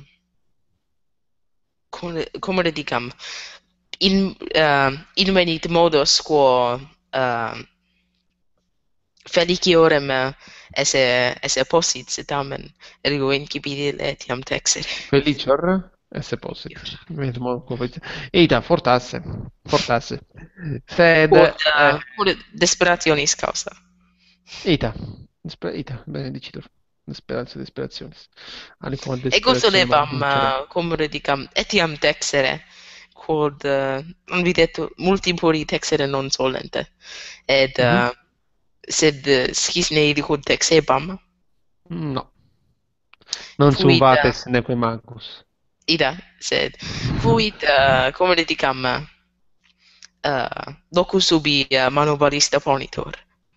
come, come dicam in uh, invenit modos quo uh, feliciorem uh, esse esse possit tamen ergo incipit etiam texere. Felicior esse possit. Mesmo come- Ita fortasse, fortasse. Sed Quod, eh, uh, quod desperationis causa. ita, Spe- ita, benedicitur. Speranza desperationis. Aliquam Εγώ desperationem vincere. δούλευα κομμωδικά, έτιαμ τέξερε, quod non vi detto multipoli texere non solente, ed Mhm. uh, sed uh, schis nei dicut texebam, No, non sum fuit, uh, vates neque magus. ida, sed fuit, uh, come le dicam, uh, locus ubi uh, manobalista ponitor,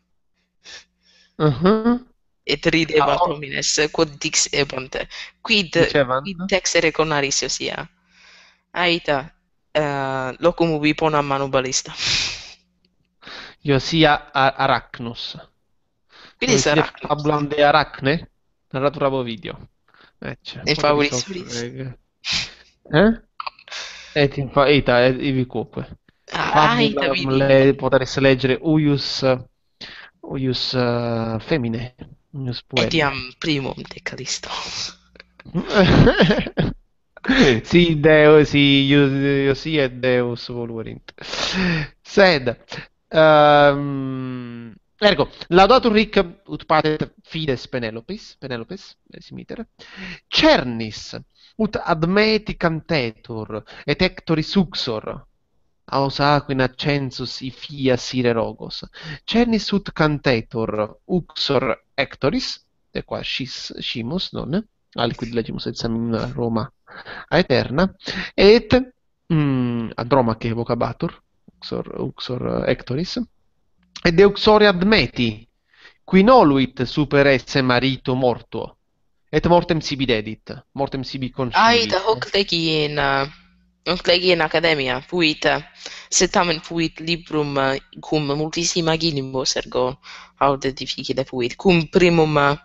Mhm. et ridebat Ah, oh, homines, quod dixebant, quid, dicevan? quid texere conaris sia, aita, uh, locum ubi ponam manobalista. Iosia a- Arachnus. Quindi Iosia sarà fabulam de Arachne. Narratura video. Ecce, in poteris favoris hoc suris. rege. Eh? Et in fa eta et ibi quoque. Ah, aita Fabulam vidi. le poteris leggere uius uius uh, femine. Uius pueri. Etiam primum de Callisto. Sì, Deo, sì, io, io sì e Deus voluerint. Sed, ehm, ergo, laudatur ric ut patet fides Penelopis, Penelopes, esimiter, cernis, ut admeti cantetur, et hectoris uxor, aus aquina census ifia sire rogos, cernis ut cantetur, uxor hectoris, de qua scis, scimus, non? Aliquid legimus examen Roma aeterna, et mm, Andromache vocabatur, uxor, uxor hectoris, et de uxore admeti, qui noluit super esse marito mortuo, et mortem sibi dedit, mortem sibi conscivit. Aita hoc legi in uh, hoc legi in academia fuit uh, sed tamen fuit librum uh, cum multissima genimus ergo aude difficile fuit cum primum uh,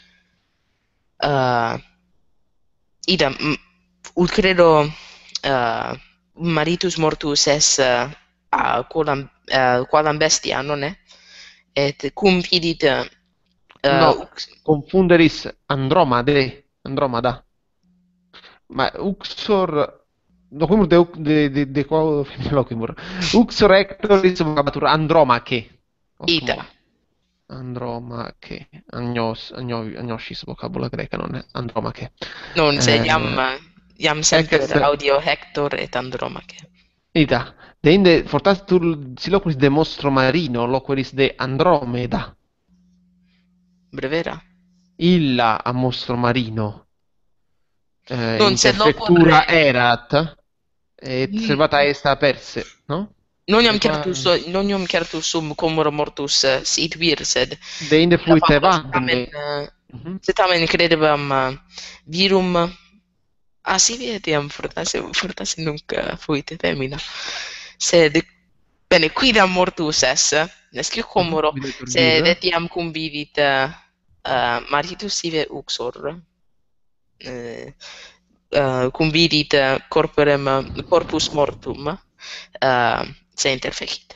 uh, idem mm, ut credo uh, maritus mortus es uh, uh, qualam, uh, qualam bestia, non è? Et cum vidit uh, No, ux- confunderis Andromade, Andromada. Ma uxor loquimur de de de, de quo loquimur. Uxor hectoris vocabatur Andromache. Hoc ita, modo. Andromache. Agnos, agno, agnosis vocabula greca, non è Andromache. non se iam Eh, iam ec semper est audio Hector et Andromache. ita. Deinde fortatur siloquis de mostro marino, loqueris de Andromeda. Brevera. Illa a mostro marino. Eh, Non se interfectura locure erat, et servata est a perse, no? non iam De qua certus non iam certus sum comoro mortus uh, sit vir sed deinde la fuit fabula evadne. tamen uh, Mhm. se tamen credebam uh, virum ah si etiam fortasse fortasse nunc uh, fuit femina sed bene quidam mortus es nescio Mhm. comoro Videtur sed vir. etiam cum vidit uh, uh, maritus sive uxor uh, uh, cum vidit uh, corporem uh, corpus mortum uh, se interfecit.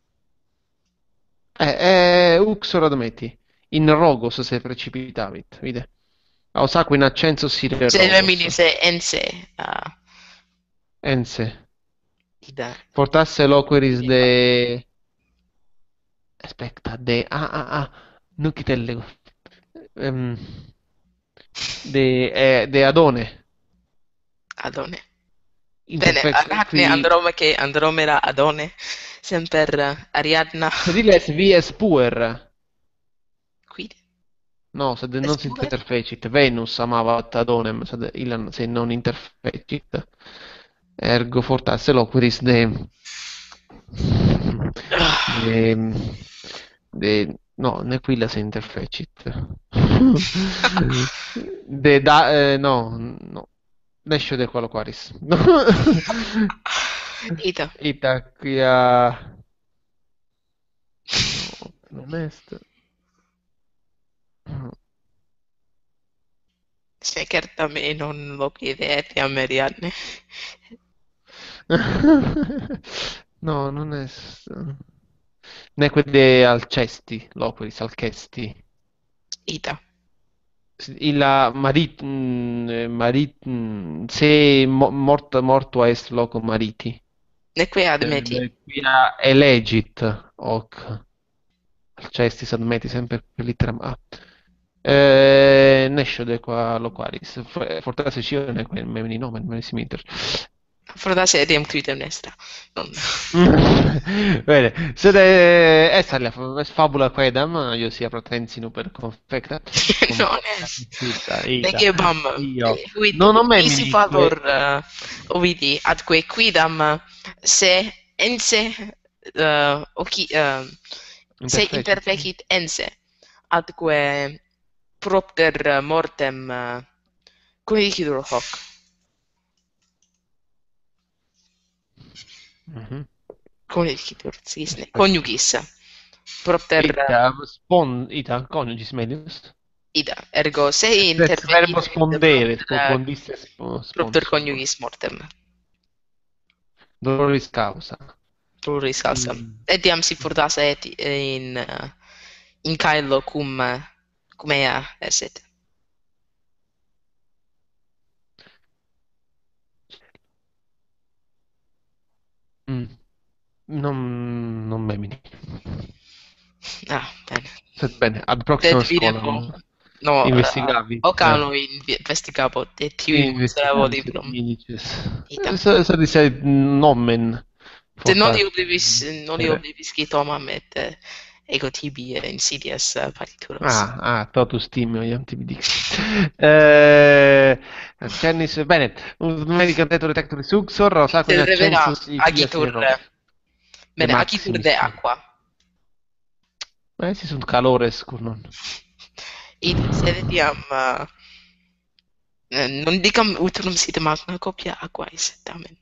Eh, eh, uxor admeti. In rogos se precipitavit, vide. Aus aqua in accenso sire Se rogos. feminis ense uh, Ense. ida Fortasse loqueris de... Aspetta, de... Ah, ah, ah. Nunc ite Ehm, de, eh, de Adone. Adone. Bene, Interfect Arachne, qui... Andromache, Andromeda, Adone, semper uh, Ariadna, Sed illes vies puer. quid? No, sed non Es si puer? interfecit. Venus amavat Adonem, sed illan se non interfecit. Ergo fortasse loqueris de... Ah, de... de... No, nequilla se interfecit. De da... eh, no, no. Nescio de qualo quaris. ita. Ita quia... No, non est. Se certame non lo chiede etiam Ariadne. No, non est. Neque de Alcesti, loqueris, Alcesti. Ita. Illa marit, mm, eh, marit, mm, se mo- morta, mortua est loco mariti. Neque admeti. Eh, quia elegit hoc. Alcestis admeti sempre per litteram A. Eh, Nescio de qua loqualis. F- Fortasse cione, quel memini nomen, mesimiter. Fortasse etiam quitem nestra. Non... Bene, sede essa la f- fabula quedam, io sia protensinu per confecta. non es. Ita, Nece ita. bam, Io. quid Non ho me mi nisi dice. favor, uh, ovidi, atque quidam se ense, uh, oci, uh, se Imperfecit. imperfecit ense, atque propter mortem, uh, come dicitur hoc? Mhm. Come dicitur, cisne, coniugis, propter Ita, spon, ita, coniugis melius. ida, ergo se Est verbo intervenit spondere, propter, spondisse spo- propter sponsor. coniugis mortem, Doloris causa. pluralis causa. Mm. Etiam si fortasse et in uh, in caelo cum uh, cum ea esset. Mm. Non, non memini. Ah, bene. Sed bene, ad proxima Sed videvo, scolam no, uh, investigavi. ocano investigabo et tiui observavo Investigavi, sed librum. indices. Itam. Sa di se nomen. Sed non Fortasse. li oblivis, non li oblivis citomam et uh, ego tibi uh, insidias uh, partituros. Ah, ah, totus timeo, iam tibi dixi. Eh, Cennis, bene, un medical detto detector suxor, rosaquina Sed revera census agitur, igias bene, de agitur maximis. de aqua. Eh, si sunt calores, cur non. Id sed etiam uh, eh, non dicam utrum sit magna copia aquae, tamen.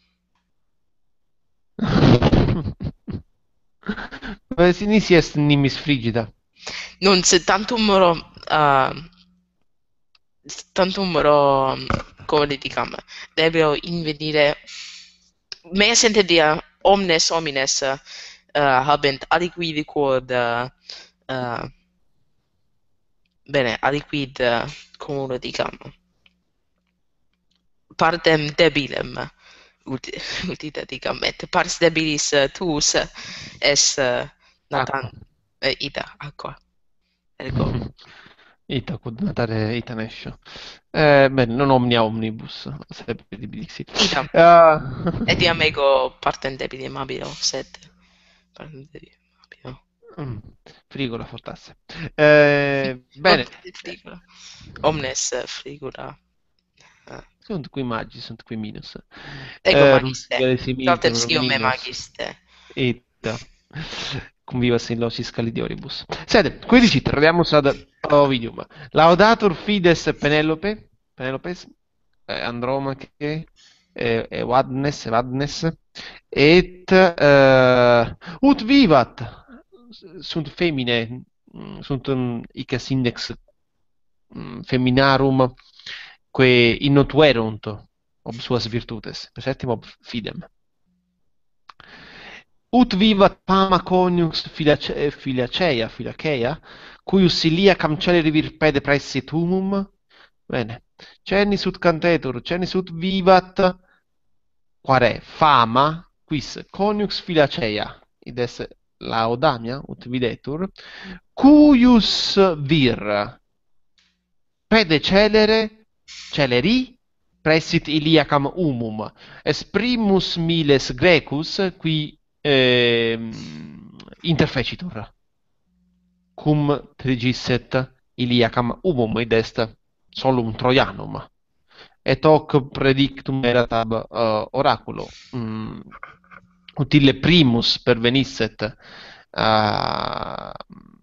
Beh, si nisi est nimis frigida. Non sed tantum moro uh, tantum moro come le dicam debeo invenire mea sententia omnes homines uh, habent aliquid quod uh, uh, bene aliquid uh, come lo dicam partem debilem ut utita dicam et pars debilis uh, tuus es uh, natan Aqua. eh, ita aqua ergo Ita quod natare ita nescio. Eh, bene, non omnia omnibus, saepe tibi dixi. Itam. Ah. etiam ego partem debilem habeo sed partem debilem habeo. Mm, Frigola fortasse. Eh, bene, Non frigola. Omnes uh, frigola. Uh, sunt qui maggi, sunt qui minus. ego Eh, magiste. Rustiger similiter Taltem scium me minus. magiste. Ita. Convivas in locis calidioribus. Sede, qui dicit, radiamus ad Ovidium. Laudatur fides Penelope, Penelopes, eh, Andromache, eh, Evadnes, Evadnes, et eh, ut vivat, sunt femine, mm, sunt um, ices index mm, feminarum, que innotuerunt ob suas virtutes, per septimo ob fidem. Ut vivat fama coniux Philace- Philaceia, Philaceia, cuius ilia camcelere virpede praessit humum. Bene. Cennis ut cantetur, cennis ut vivat, quare fama, quis coniux Philaceia, id es Laodamia, ut videtur, cuius vir pede celere, celeri, praessit iliacam humum. Es primus miles Grecus, qui ehm, interfecitur, cum trigisset iliacam humum, id est solum Troianum. Et hoc predictum erat ab uh, oraculo. Mm, ut ille primus pervenisset uh,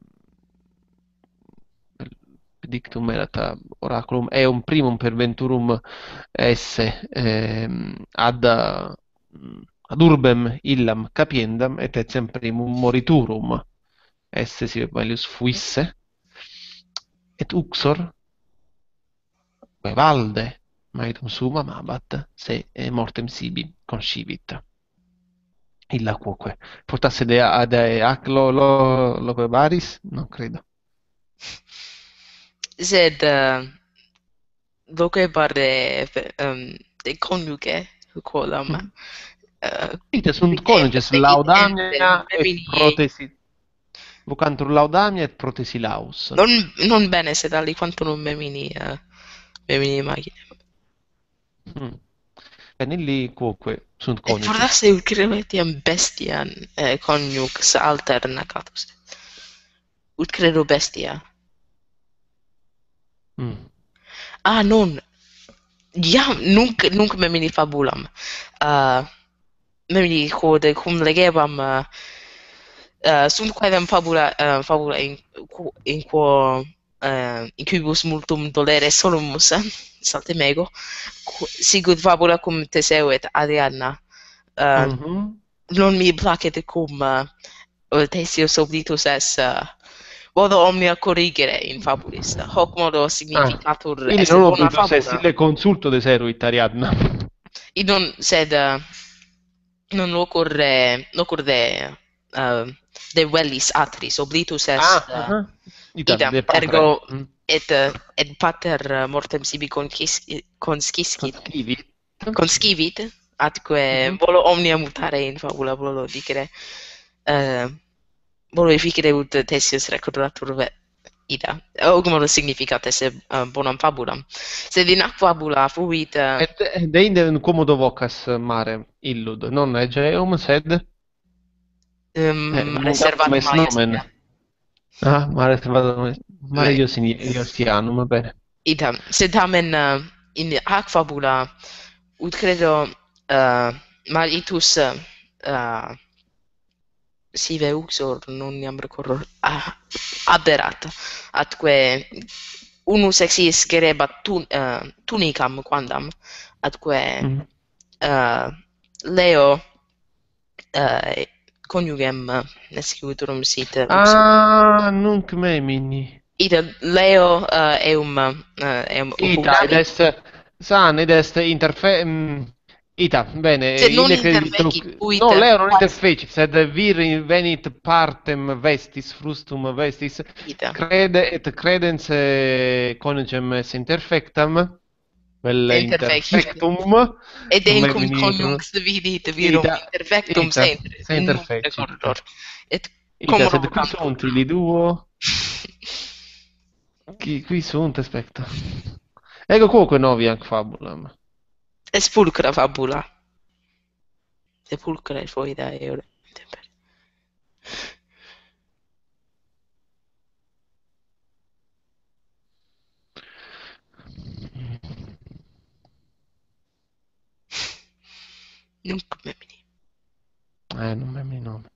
dictum erat ab oraculum eum primum per venturum esse ehm, ad uh, ad urbem illam capiendam et etiam primum moriturum esse si melius fuisse et uxor quae valde maedum sumam habat se eh, mortem sibi conscivit illa quoque portasse de ad ac lo lo loque varis non credo. Sed uh, loque pare um, de coniuge quolam uh, Ite sunt videndo coniuges fecit ente Laodamia et feminiae Protesi vocantur laudamia et protesilaus. Non, non bene se da lì quanto non memini, uh, memini macchine. Mm. Bene, lì comunque sunt E coniuges. fortasse il crevetiam bestian eh, coniux alternacatus. Ut credo bestia. Mm. Ah, non. Jam, nunc, nunc memini fabulam. Uh, memini quod cum legebam uh, uh, sunt quaedam fabula, uh, fabula in, qu- in quo uh, in quibus multum dolere solumus saltem ego, qu- sicut fabula cum Teseo et Ariadna. Uh, Mhm. Non mi placet cum uh, Theseus oblitus es uh, modo omnia corrigere in fabulis. Hoc modo significatur Ili est non bona oblitus est fabula. ille consulto deseruit Ariadna. Id non sed uh, non locur locur de uh, de velis atris oblitus est Ah, uh, uh-huh. Ita, idem de patre. ergo Mm. et uh, et pater uh, mortem sibi conquis- consciscit Conscrivit. conscivit atque Mhm. volo omnia mutare in fabula volo dicere uh, volo efficere ut Theseus recordatur ve ida. Hoc modo significat esse uh, bonam fabulam. Sed in ac fabula fuit uh, Et et deinde in commodo vocas mare illud, non Egeum, sed um, eh, non reservatum est nomen. majestia. Ah, mare reservatum mare Beh. Iosini- Iosianum, bene. Ita, sed tamen uh, in hac fabula ut credo uh, maritus uh, sive uxor non iam recorro ah, aberat atque unus exis gerebat tun, uh, tunicam quandam atque Mm. uh, Leo uh, coniugem uh, nesciuturum sit uxor. Ah, nunc memini. Ita Leo uh, eum uh, eum Ita, ed opugami. est san, ed est interfe... mm, Ita, bene, Sed non ille credit interfecit, truc- fuit No, Leo non quasi. interfecit, sed vir in- venit partem vestis, frustum vestis, Ita. crede et credens eh, conegem esse interfectam, vel Interfecit. interfectum, Ed non encum memini coniux vidit virum Ita, interfectum ita, se se nunc interfecit. recordor. Et Ita, como sed qui vocantur. sunt ili duo, qui, qui sunt, aspetta. Ego quoque novi anc fabulam. Es pulcra fabula. Sepulcra et foida eure. Nunc memini. Eh, non memini nome.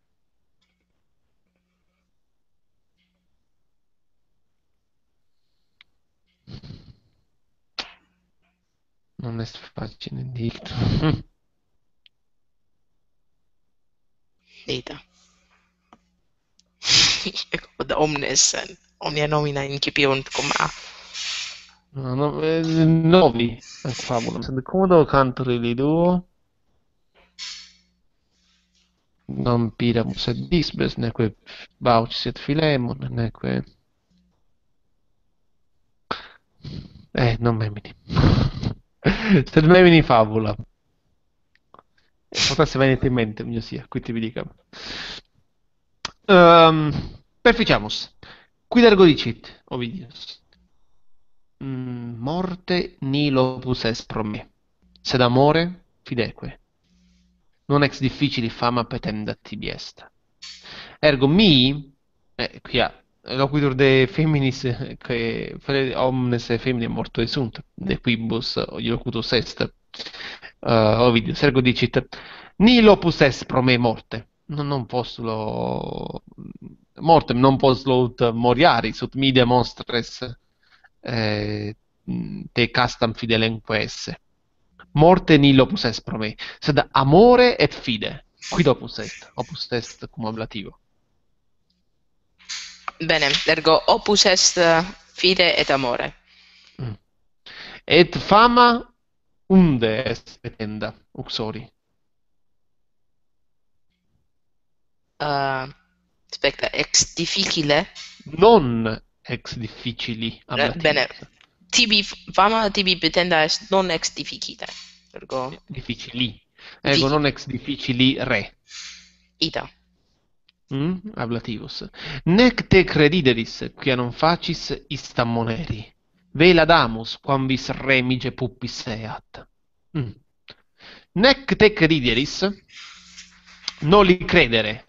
Non est facile dicto. Ita. Quod omnes omnia nomina incipiunt cum a. No, no, eh, novi anc fabulam. Sed commodo cantor ili duo. Non piramus et Disbes, neque Baucis et Philemon, neque... Eh, non memini. Sed memini fabula. Eh, potesse venire in mente, mio sia, qui ti vi dicam. Um, perficiamus. Quid ergo dicit, Ovidius? Mm, morte nihil opus est pro me, sed amore fideque. Non ex difficili fama petendat tibi est. Ergo mi, eh, quia loquitur de feminis, eh, que fre- omnes feminae morto sunt, de quibus locutus est, uh, Ovidius, ergo dicit, nihil opus est pro me morte. Non, non postulo mortem, non postulo ut moriaris, ut mi demonstres eh, te castam fidelenque esse. Morte nihil opus est pro me, sed amore et fide. Quid opus est? Opus est cum ablativo. Bene, ergo opus est uh, fide et amore. Mm. Et fama unde est petenda, uxori? Uh, specta, ex difficile. Non ex difficili Eh, ablativi. bene. Tibi fama tibi petenda est non ex difficile. Ergo Difficili. Ego non ex difficili re. ita. Mm? Ablativus. Nec te credideris, quia non facis ista moneri. Vela damus, quam vis remige puppis eat. Mm. Nec te credideris, noli credere.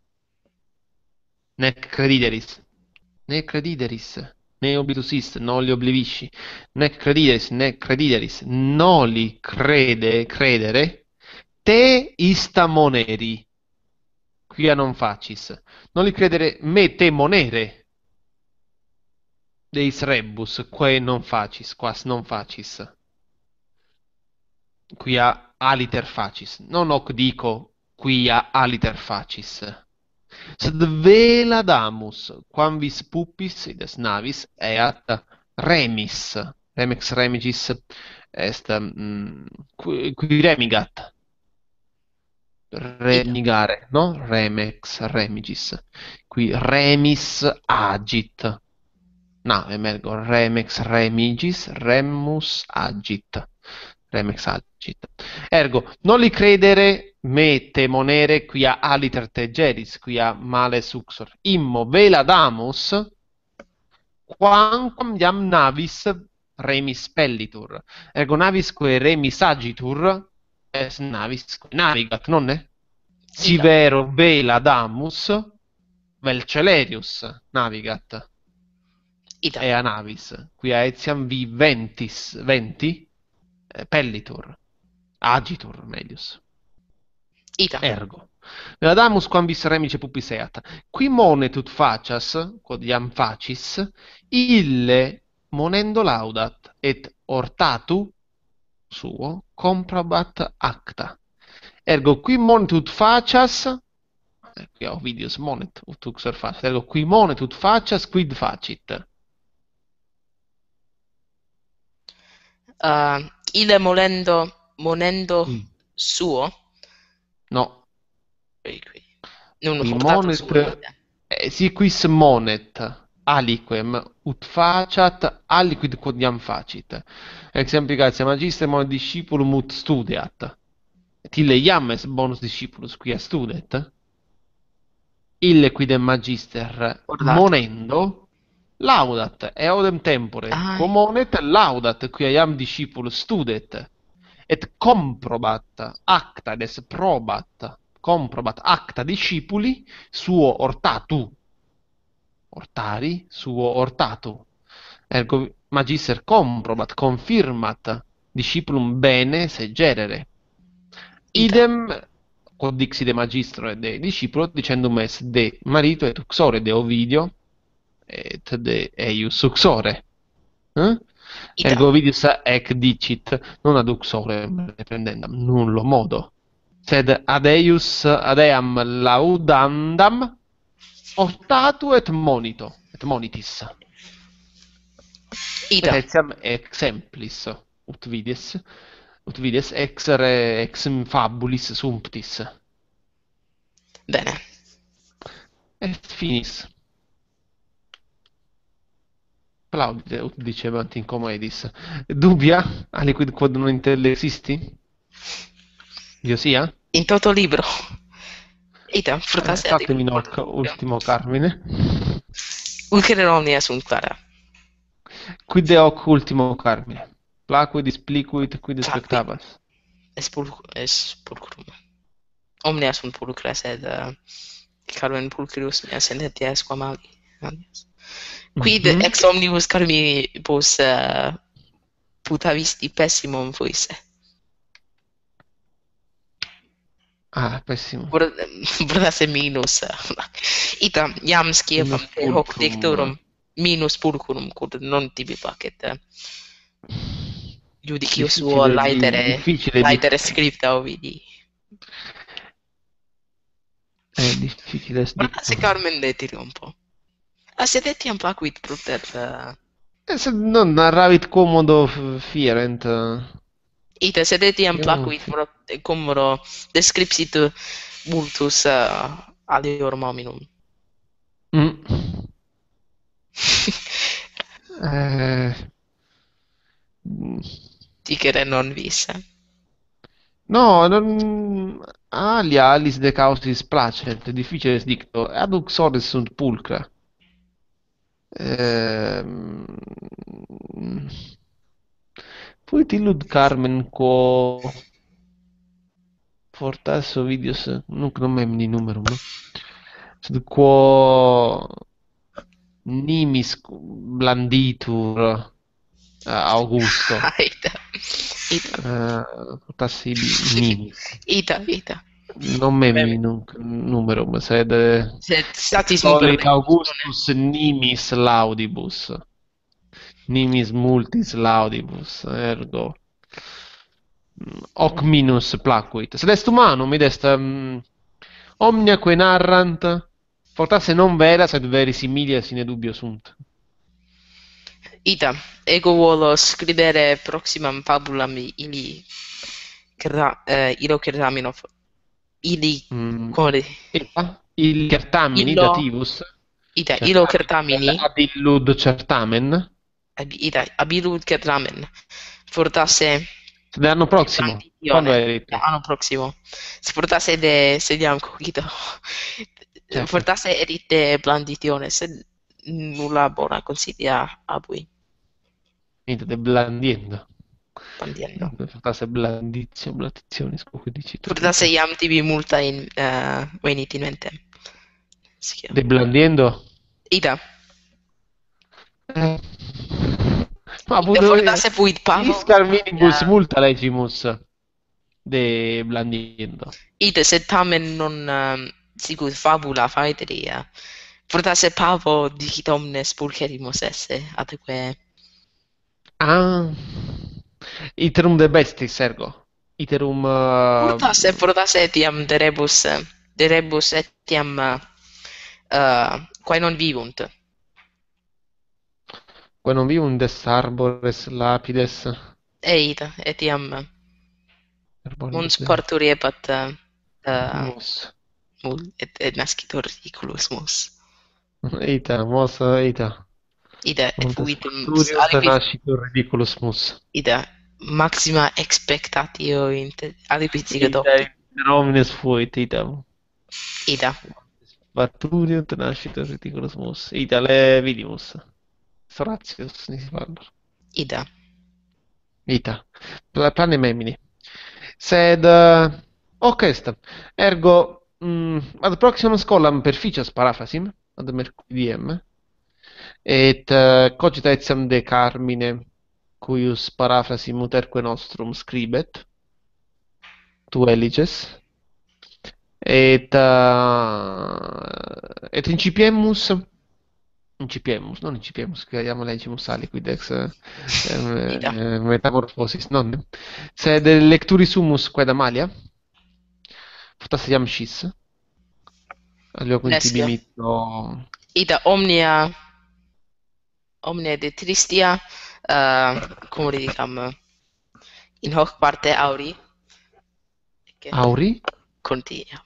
Nec credideris. Ne credideris. Ne oblitus ist, noli oblivisci. Nec credideris, nec credideris. Noli crede, credere. Te ista moneri. Quia non facis. Noli credere me te monere. Deis rebus, quae non facis, quas non facis. Quia aliter facis. Non hoc dico quia aliter facis. Sed vela damus, quam vis puppis ides navis eat remis. Remex remigis est mm, qui, qui remigat. Ita. Remigare, no? Remex remigis. Qui remis agit. Navem ergo remex remigis, remus agit. Remex agit. Ergo, non li credere me te monere quia aliter tegeris, quia male suxor. Immo vela damus, quamquam iam navis remis pellitur. Ergo navis quae remis agitur, es navis quae navigat, nonne? Si Ita. vero vela damus, vel celerius navigat. Ita. Ea navis, quia etiam vi ventis, venti, eh, pellitur, agitur, melius. Ita. Ergo, vedamus quam vis remice puppis eat. Qui monet ut facias, quod iam facis, ille monendo laudat, et ortatu suo comprobat acta. Ergo, qui monet ut facias, eh, qui Ovidius monet ut uxor facias, ergo, qui monet ut facias, quid facit? Uh, ille molendo, monendo Mm. suo, No, qui, qui. Non qui portato suo, monet, ite. eh, si quis monet aliquem ut faciat aliquid quod iam facit. Exemplicatia magister monet disciplum ut studeat. Et ille iam est bonus disciplus quia studet. Ille quidem magister Portato. monendo laudat, eodem tempore Ah, quo monet laudat quia iam disciplus studet. Et comprobat acta, des probat, comprobat acta discipuli suo ortatu. Ortari suo ortatu. Ergo magister comprobat, confirmat disciplum bene seggerere. ita. Idem quod dixi de magistro et de discipulo, dicendum est de marito et uxore, de Ovidio et de eius uxore. Eh? Ita. Ergo Ovidius ec dicit, non ad uxorem reprendendam, nullo modo, sed ad eius, ad eam laudandam, ortatu et monito, et monitis. Ita. Et etiam exemplis, ut vides, ut vides ex re, ex fabulis sumptis. Bene. Et finis. Plaudite, ut dicebant in comedis. Dubia, aliquid quod non intellexisti? Io sia? In toto libro. Ita, Eh, frutase fatemi noc, ultimo carmine. Ulcere omnia sunt clara. Quid hoc ultimo carmine? Placuit, displicuit, quid Placuit. spectabas? Es, pul es pulcrum. Omnia sunt pulcra, sed uh, carmen pulcrius mea sententia est quam ali. alias. Quid Mhm. ex omnibus carminibus uh, putavisti pessimum fuisse. Ah, pessimo. Vordasse minus. Ita, iam sciepam Minus te hoc pulchrum. dictorum minus pulchrum, quod non tibi facet. uh, Judicio Difficile suo di- laetere, difficile di- laetere scripta Ovidi. È difficile Vordasse dictum. Carmen detiri un po'. A sed etiam placuit propter uh, Eh, se non narravit commodo f- fierent. eh, ite, sed etiam Io- placuit pro- commodo descripsit multus uh, aliorum hominum. Mm. Eh, mm, Dicere non vis. No, non... alia alis de causis placent, difficile dicto, aduxores sunt pulcra. Ehm... Fuit illud Carmen quo fortas Ovidius, nunc non memini numerum, no? Sed quo nimis blanditur eh, Augusto, Ita. Ita. eh, fortas ibi nimis. Ita. Ita. Non memini nunc numerum, sed eh, Sed statis solit nuper Augustus nimis laudibus. Nimis multis laudibus, ergo mm, hoc minus placuit. Sed est humanum, id est um, omnia que narrant, fortasse non vera, sed verisimilia sine dubio sunt. Ita, ego volo scribere proximam fabulam ili cra, eh, ilo certamino ili Mm. come Ita, il certamini Illo- dativus, ita ilo certamini ad illud certamen, ab- ita abilud certamen fortasse sed l'anno prossimo, blanditione. quando erit? L'anno prossimo se fortasse de sediam cogito Certo. fortasse erit de blanditione sed nulla bona consilia abui Niente, de blandiendo. bandiendo Fortasse blandizio, blatizionis, quoque dicit. fortasse iam tibi multa in uh, venit in mentem Schio. De blandiendo? Ita Eh. Ma Ita fortasse fuit pavo Iscar minibus Ja. multa legimus de blandiendo. Ita sed tamen non um, sicut fabula faederia fortasse pavo dicit omnes pulcherimus esse atque Ah, iterum de bestis ergo. Iterum uh, fortasse fortasse etiam de rebus de rebus etiam uh, uh, quae non vivunt quae non vivunt des arbores lapides. eit etiam uns parturiebat uh, uh, Mos. mul et, et nascitur ridiculus mus Ita, mos, ita. ida et Montes fuitum Turius aliquid nascitur ridiculus mus. ida maxima expectatio in aliquid sicut Ita opti inter omnes fuit, ita. ida Vaturiunt nascitur ridiculus mus. Ita le vidimus. Soratius nisi pallor. ida Ita. Pla- Plane memini. Sed uh, hoc est. Ergo mm, ad proximam scholam perficias paraphrasim ad mercrediem. Et uh, cogita etiam de Carmine cuius paraphrasim uterque nostrum scribet. Tu eliges. Et uh, et incipiemus incipiemus, non incipiemus, che iam legimus aliquid ex eh, Ida. eh, metamorphosis, non. Sed lecturi sumus quae Amalia, fortasse iam scis, alioquum Nescio. tibi mitto ida omnia omnia de tristia uh, cum dicam in hoc parte auri che auri, continuam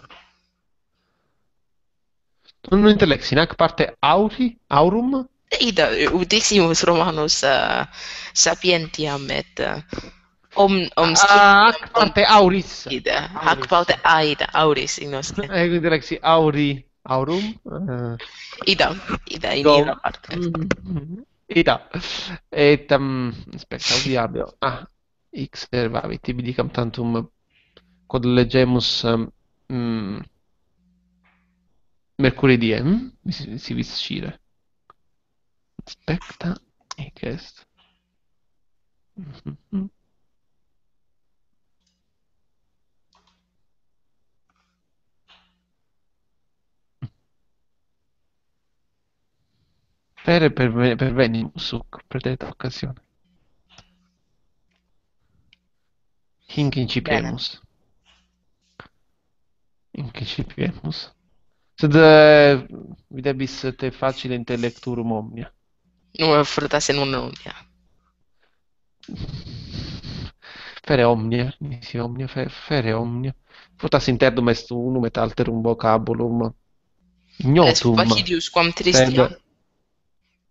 non intellexi, in hac parte auri, aurum, ida udissimus romanus uh, sapientiam et uh, om om ah, hac parte auris, ida hac auris. parte aida auris in nostre Ego intellexi auri, aurum, eh, ida ida in Go. ira parte Mm, Ita. Et um, aspetta, audiabio. Ah, X servavit, tibi dicam tantum quod legemus um, mm, mercuridie, hm? Mi si, si vis scire. Aspetta, hic est. Mhm. Per per pervenimus huc predeta occasione. Hinc incipiemus. Hinc incipiemus. Sed eh, videbis te facile intellecturum omnia. non fortasse non omnia Fere omnia, nisi omnia, fe- fere omnia. Fortasse interdum est unum et alterum vocabulum es ignotum. facidius quam tristia Sed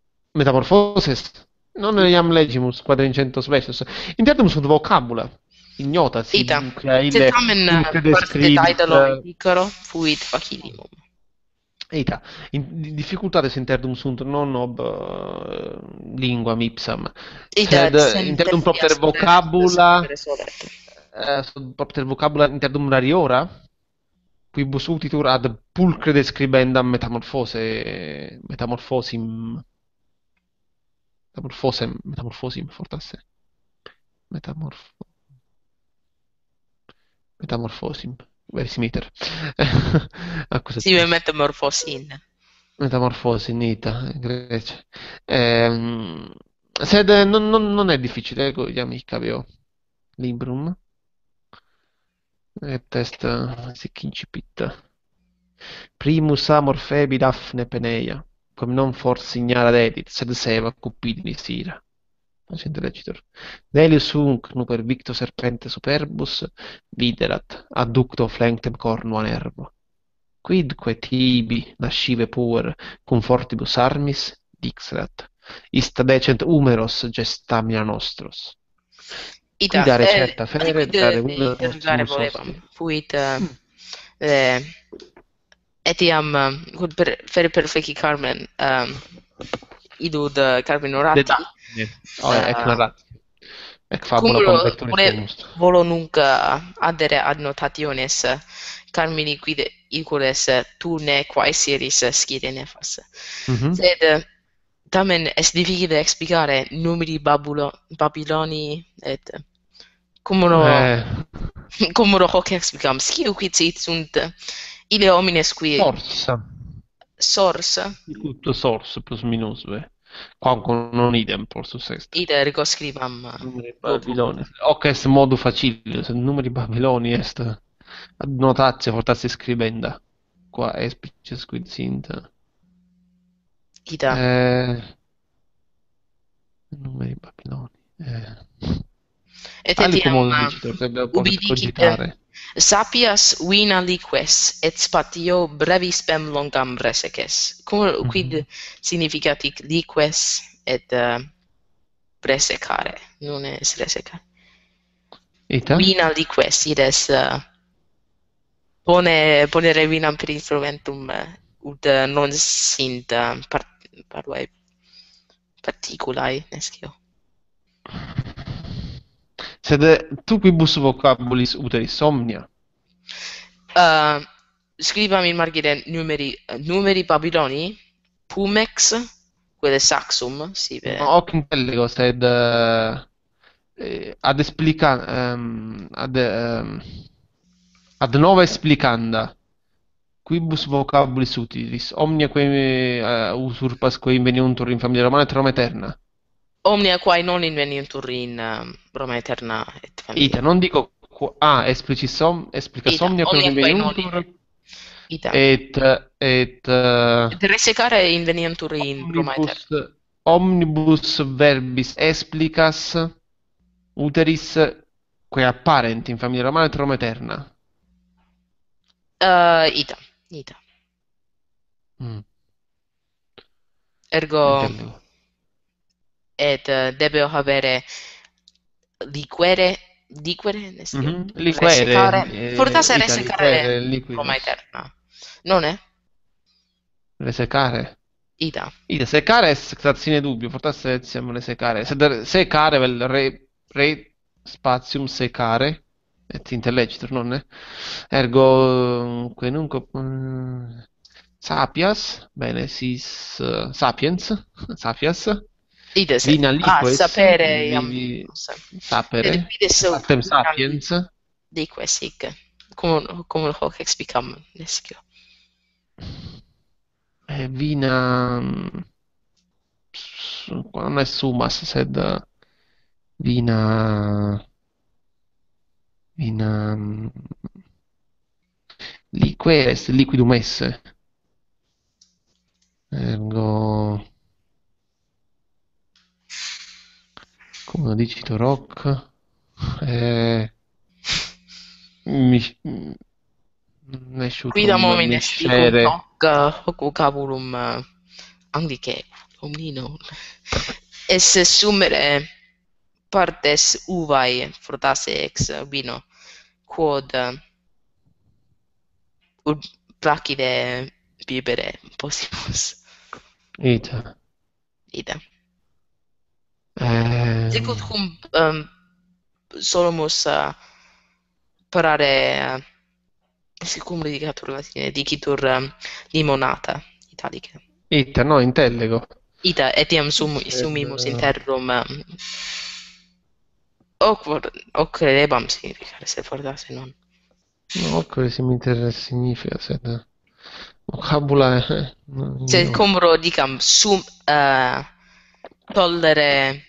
metamorphoses non iam legimus quadricentos versus. Interdum sunt vocabula. ignota, si Ita, il se tamen pulcre parte describit taitalo icaro, fuit facilimum. Eita, in difficultates interdum sunt non ob uh, linguam ipsam, Ita sed interdum propter sententia vocabula, resolvet. uh, propter vocabula interdum rariora, quibus utitur ad pulcre describendam metamorphose, metamorphosim, metamorphosem, metamorphosim, fortasse, metamorph, metamorphosim, verisimiter. Si Accusazione. metamorphosin. Metamorfosi, Nita, Grecia. Ehm, sed non, non- non è difficile, ecco, gli amici aveo Librum, e test sic incipit. Primus amor febi Daphne Peneia, quam non forsi ignara dedit, sed seva cupidinis ira. Facente legitor. Delius hunc nuper victo serpente superbus viderat, adducto flenctem cornua nervo. Quidque tibi nascive puer cum fortibus armis dixerat, ista decent humeros gestamina nostros. Ita, Quidare eh, certa fere, liquid dare eh, una interrogare postumus volevam, hosti. fuit eh, Mm. eh, etiam eh, quod per, fere perfeci Carmen um, idud eh, Carmen De orati Daphne. Oh, ec uh, narrat. Ec fabula cumulo converturis vole, domus. volo nunc addere ad notationes eh, Carmini quid icules eh, tu ne quaesiris scire nefas. Mhm. Sed eh, tamen est difficile explicare numeri babulo, Babiloni et cumulo Eh, cumulo hoc explicam sciu quid sit sunt ille homines qui Sorsa. sors Tutto sors plus minus, ve. Quamquam non idem portus est. id ergo scribam Numeri loco. Babiloni. Hoc est modu facile, sed numeri Babiloni est ad notatio fortasse scribenda. Qua espices quid sint. Ida Eh, numeri Babiloni. Eh. et Aliquo etiam modo uh, dicitor, se possit ubi dicit cogitare. sapias vina liques et spatio brevis spem longam reseces. Cum quid Mhm. significat hic liques et uh, resecare, non est resecare. Ita? Vina liques id est uh, pone ponere vinam per instrumentum uh, ut uh, non sint uh, part, parvae particulae nescio. Sed tu quibus vocabulis uteris omnia? Uh, scribam in margine numeri uh, numeri Babiloni pumex quelle saxum sive Hoc intellego, sed eh, ad explica ehm, ad, ehm, ad nova explicanda quibus vocabulis utilis omnia quae uh, usurpas quae inveniuntur in familia romana et Roma aeterna. omnia quae non inveniuntur in uh, Roma aeterna et familia. Ita, non dico qu- ah, explicis om, explicas Ita, omnia quae non omnia quae non inveniuntur Ita. et et uh, Et resecare inveniuntur in Roma omnibus aeterna. omnibus verbis explicas uteris quae apparent in familia romana et Roma aeterna. Uh, ita, ita. Mm. Ergo Intellego. et uh, debeo habere liquere liquere nescio. Mhm. Liquere, Resecare. eh, Fortasse ita, resecare liquere, Roma liquidos. aeterna. Non è? Resecare. Ita. Ita, secare est exat sine dubio, fortasse etiam resecare. Sed secare vel re, re spatium secare et intellegitur, non è? Ergo quae nunc mm, sapias, bene, sis uh, sapiens, sapias, Ide se. vina Ah, liques, sapere vi, iam vi, Ed sapere, quid est partem sapiens, liques hic. Cum cum hoc explicam nescio. eh, vina, mm, s- non è sumas, sed uh, vina, vina, mm, liquere est liquidum esse. Ergo, come dicitur hoc, eh, mi, Quidam nesciutum homines dicunt miscere. hoc uh, hoc vocabulum uh, Anglicae omnino esse sumere partes uvae fortasse ex vino quod ut placide bibere possimus. Ita. Ida. Ehm, Sicut cum um, solomus uh, parare uh, sicum litigatur latine dicitur um, limonata italica. Ita, no, intellego. Ita etiam sum Sed, sumimus eh, interrum um, hoc vor- hoc credebam significare sed fortasse non. no, quello si mi interessa significa, sed vocabula eh, no, Sed ignoro. cum dicam sum uh, tollere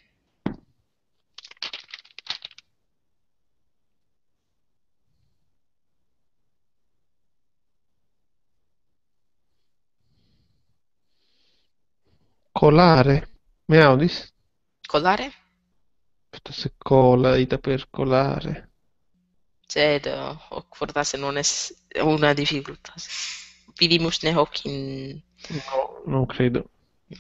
Colare. Mi audis? colare? Piuttosto cola, ita per colare. Sed uh, hoc fortasse non es una difficultas. Vidimus ne hoc in... No, non credo.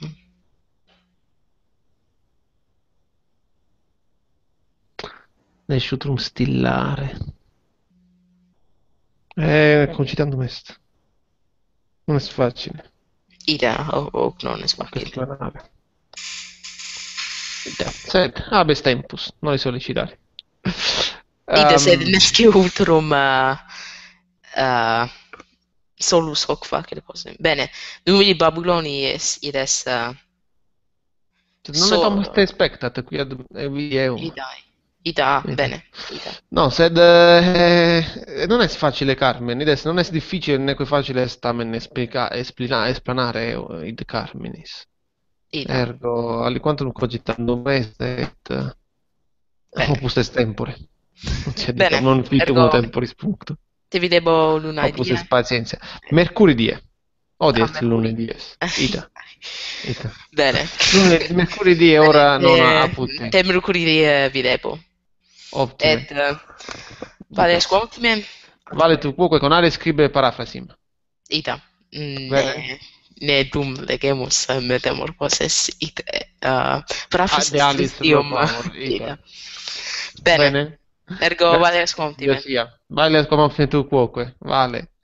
Nesciutrum stillare. Eh, concitandum est. Non è facile. Ida hoc hoc non es Che facile. esplanare. Ita. Sed, habes tempus, non li sollecitare. Ida sed Ehm, nesce utrum uh, uh, solus hoc facere possem. Bene, numeri Babyloni es ides uh, non ne famus so te spectat, qui ad eum. Ida Ida Ita. bene Ida. No, sed eh, non è facile, Carmen. Ides non è difficile neque facile est tamen esplica, esplina, esplanare eh, id Carmenis. Ida. Ergo, aliquantum cogitandum est et Bene. opus est tempore. Non c'è Bene. diciamo, non fitum Ergo temporis puncto. te videbo lunedì. Opus est pazienza. Mercuri die. Odi Ah, est mercuri. lunedì est. Ita. Ita. Bene. Lunedì, mercuri die ora non ha apud Te, te. te mercuridi eh, videbo. Optime. Et uh, vale squoptime Vale tu quoque con ale scribe parafrasim. ita. Ne, Bene. ne dum legemus uh, metamorphoses it uh, Ah, paraphrastis de alis Christium. loquamur, ita. Ita. Bene. Bene. Ergo Grazie. vale Dio squoptime. sia. Vale come tu quoque. Vale.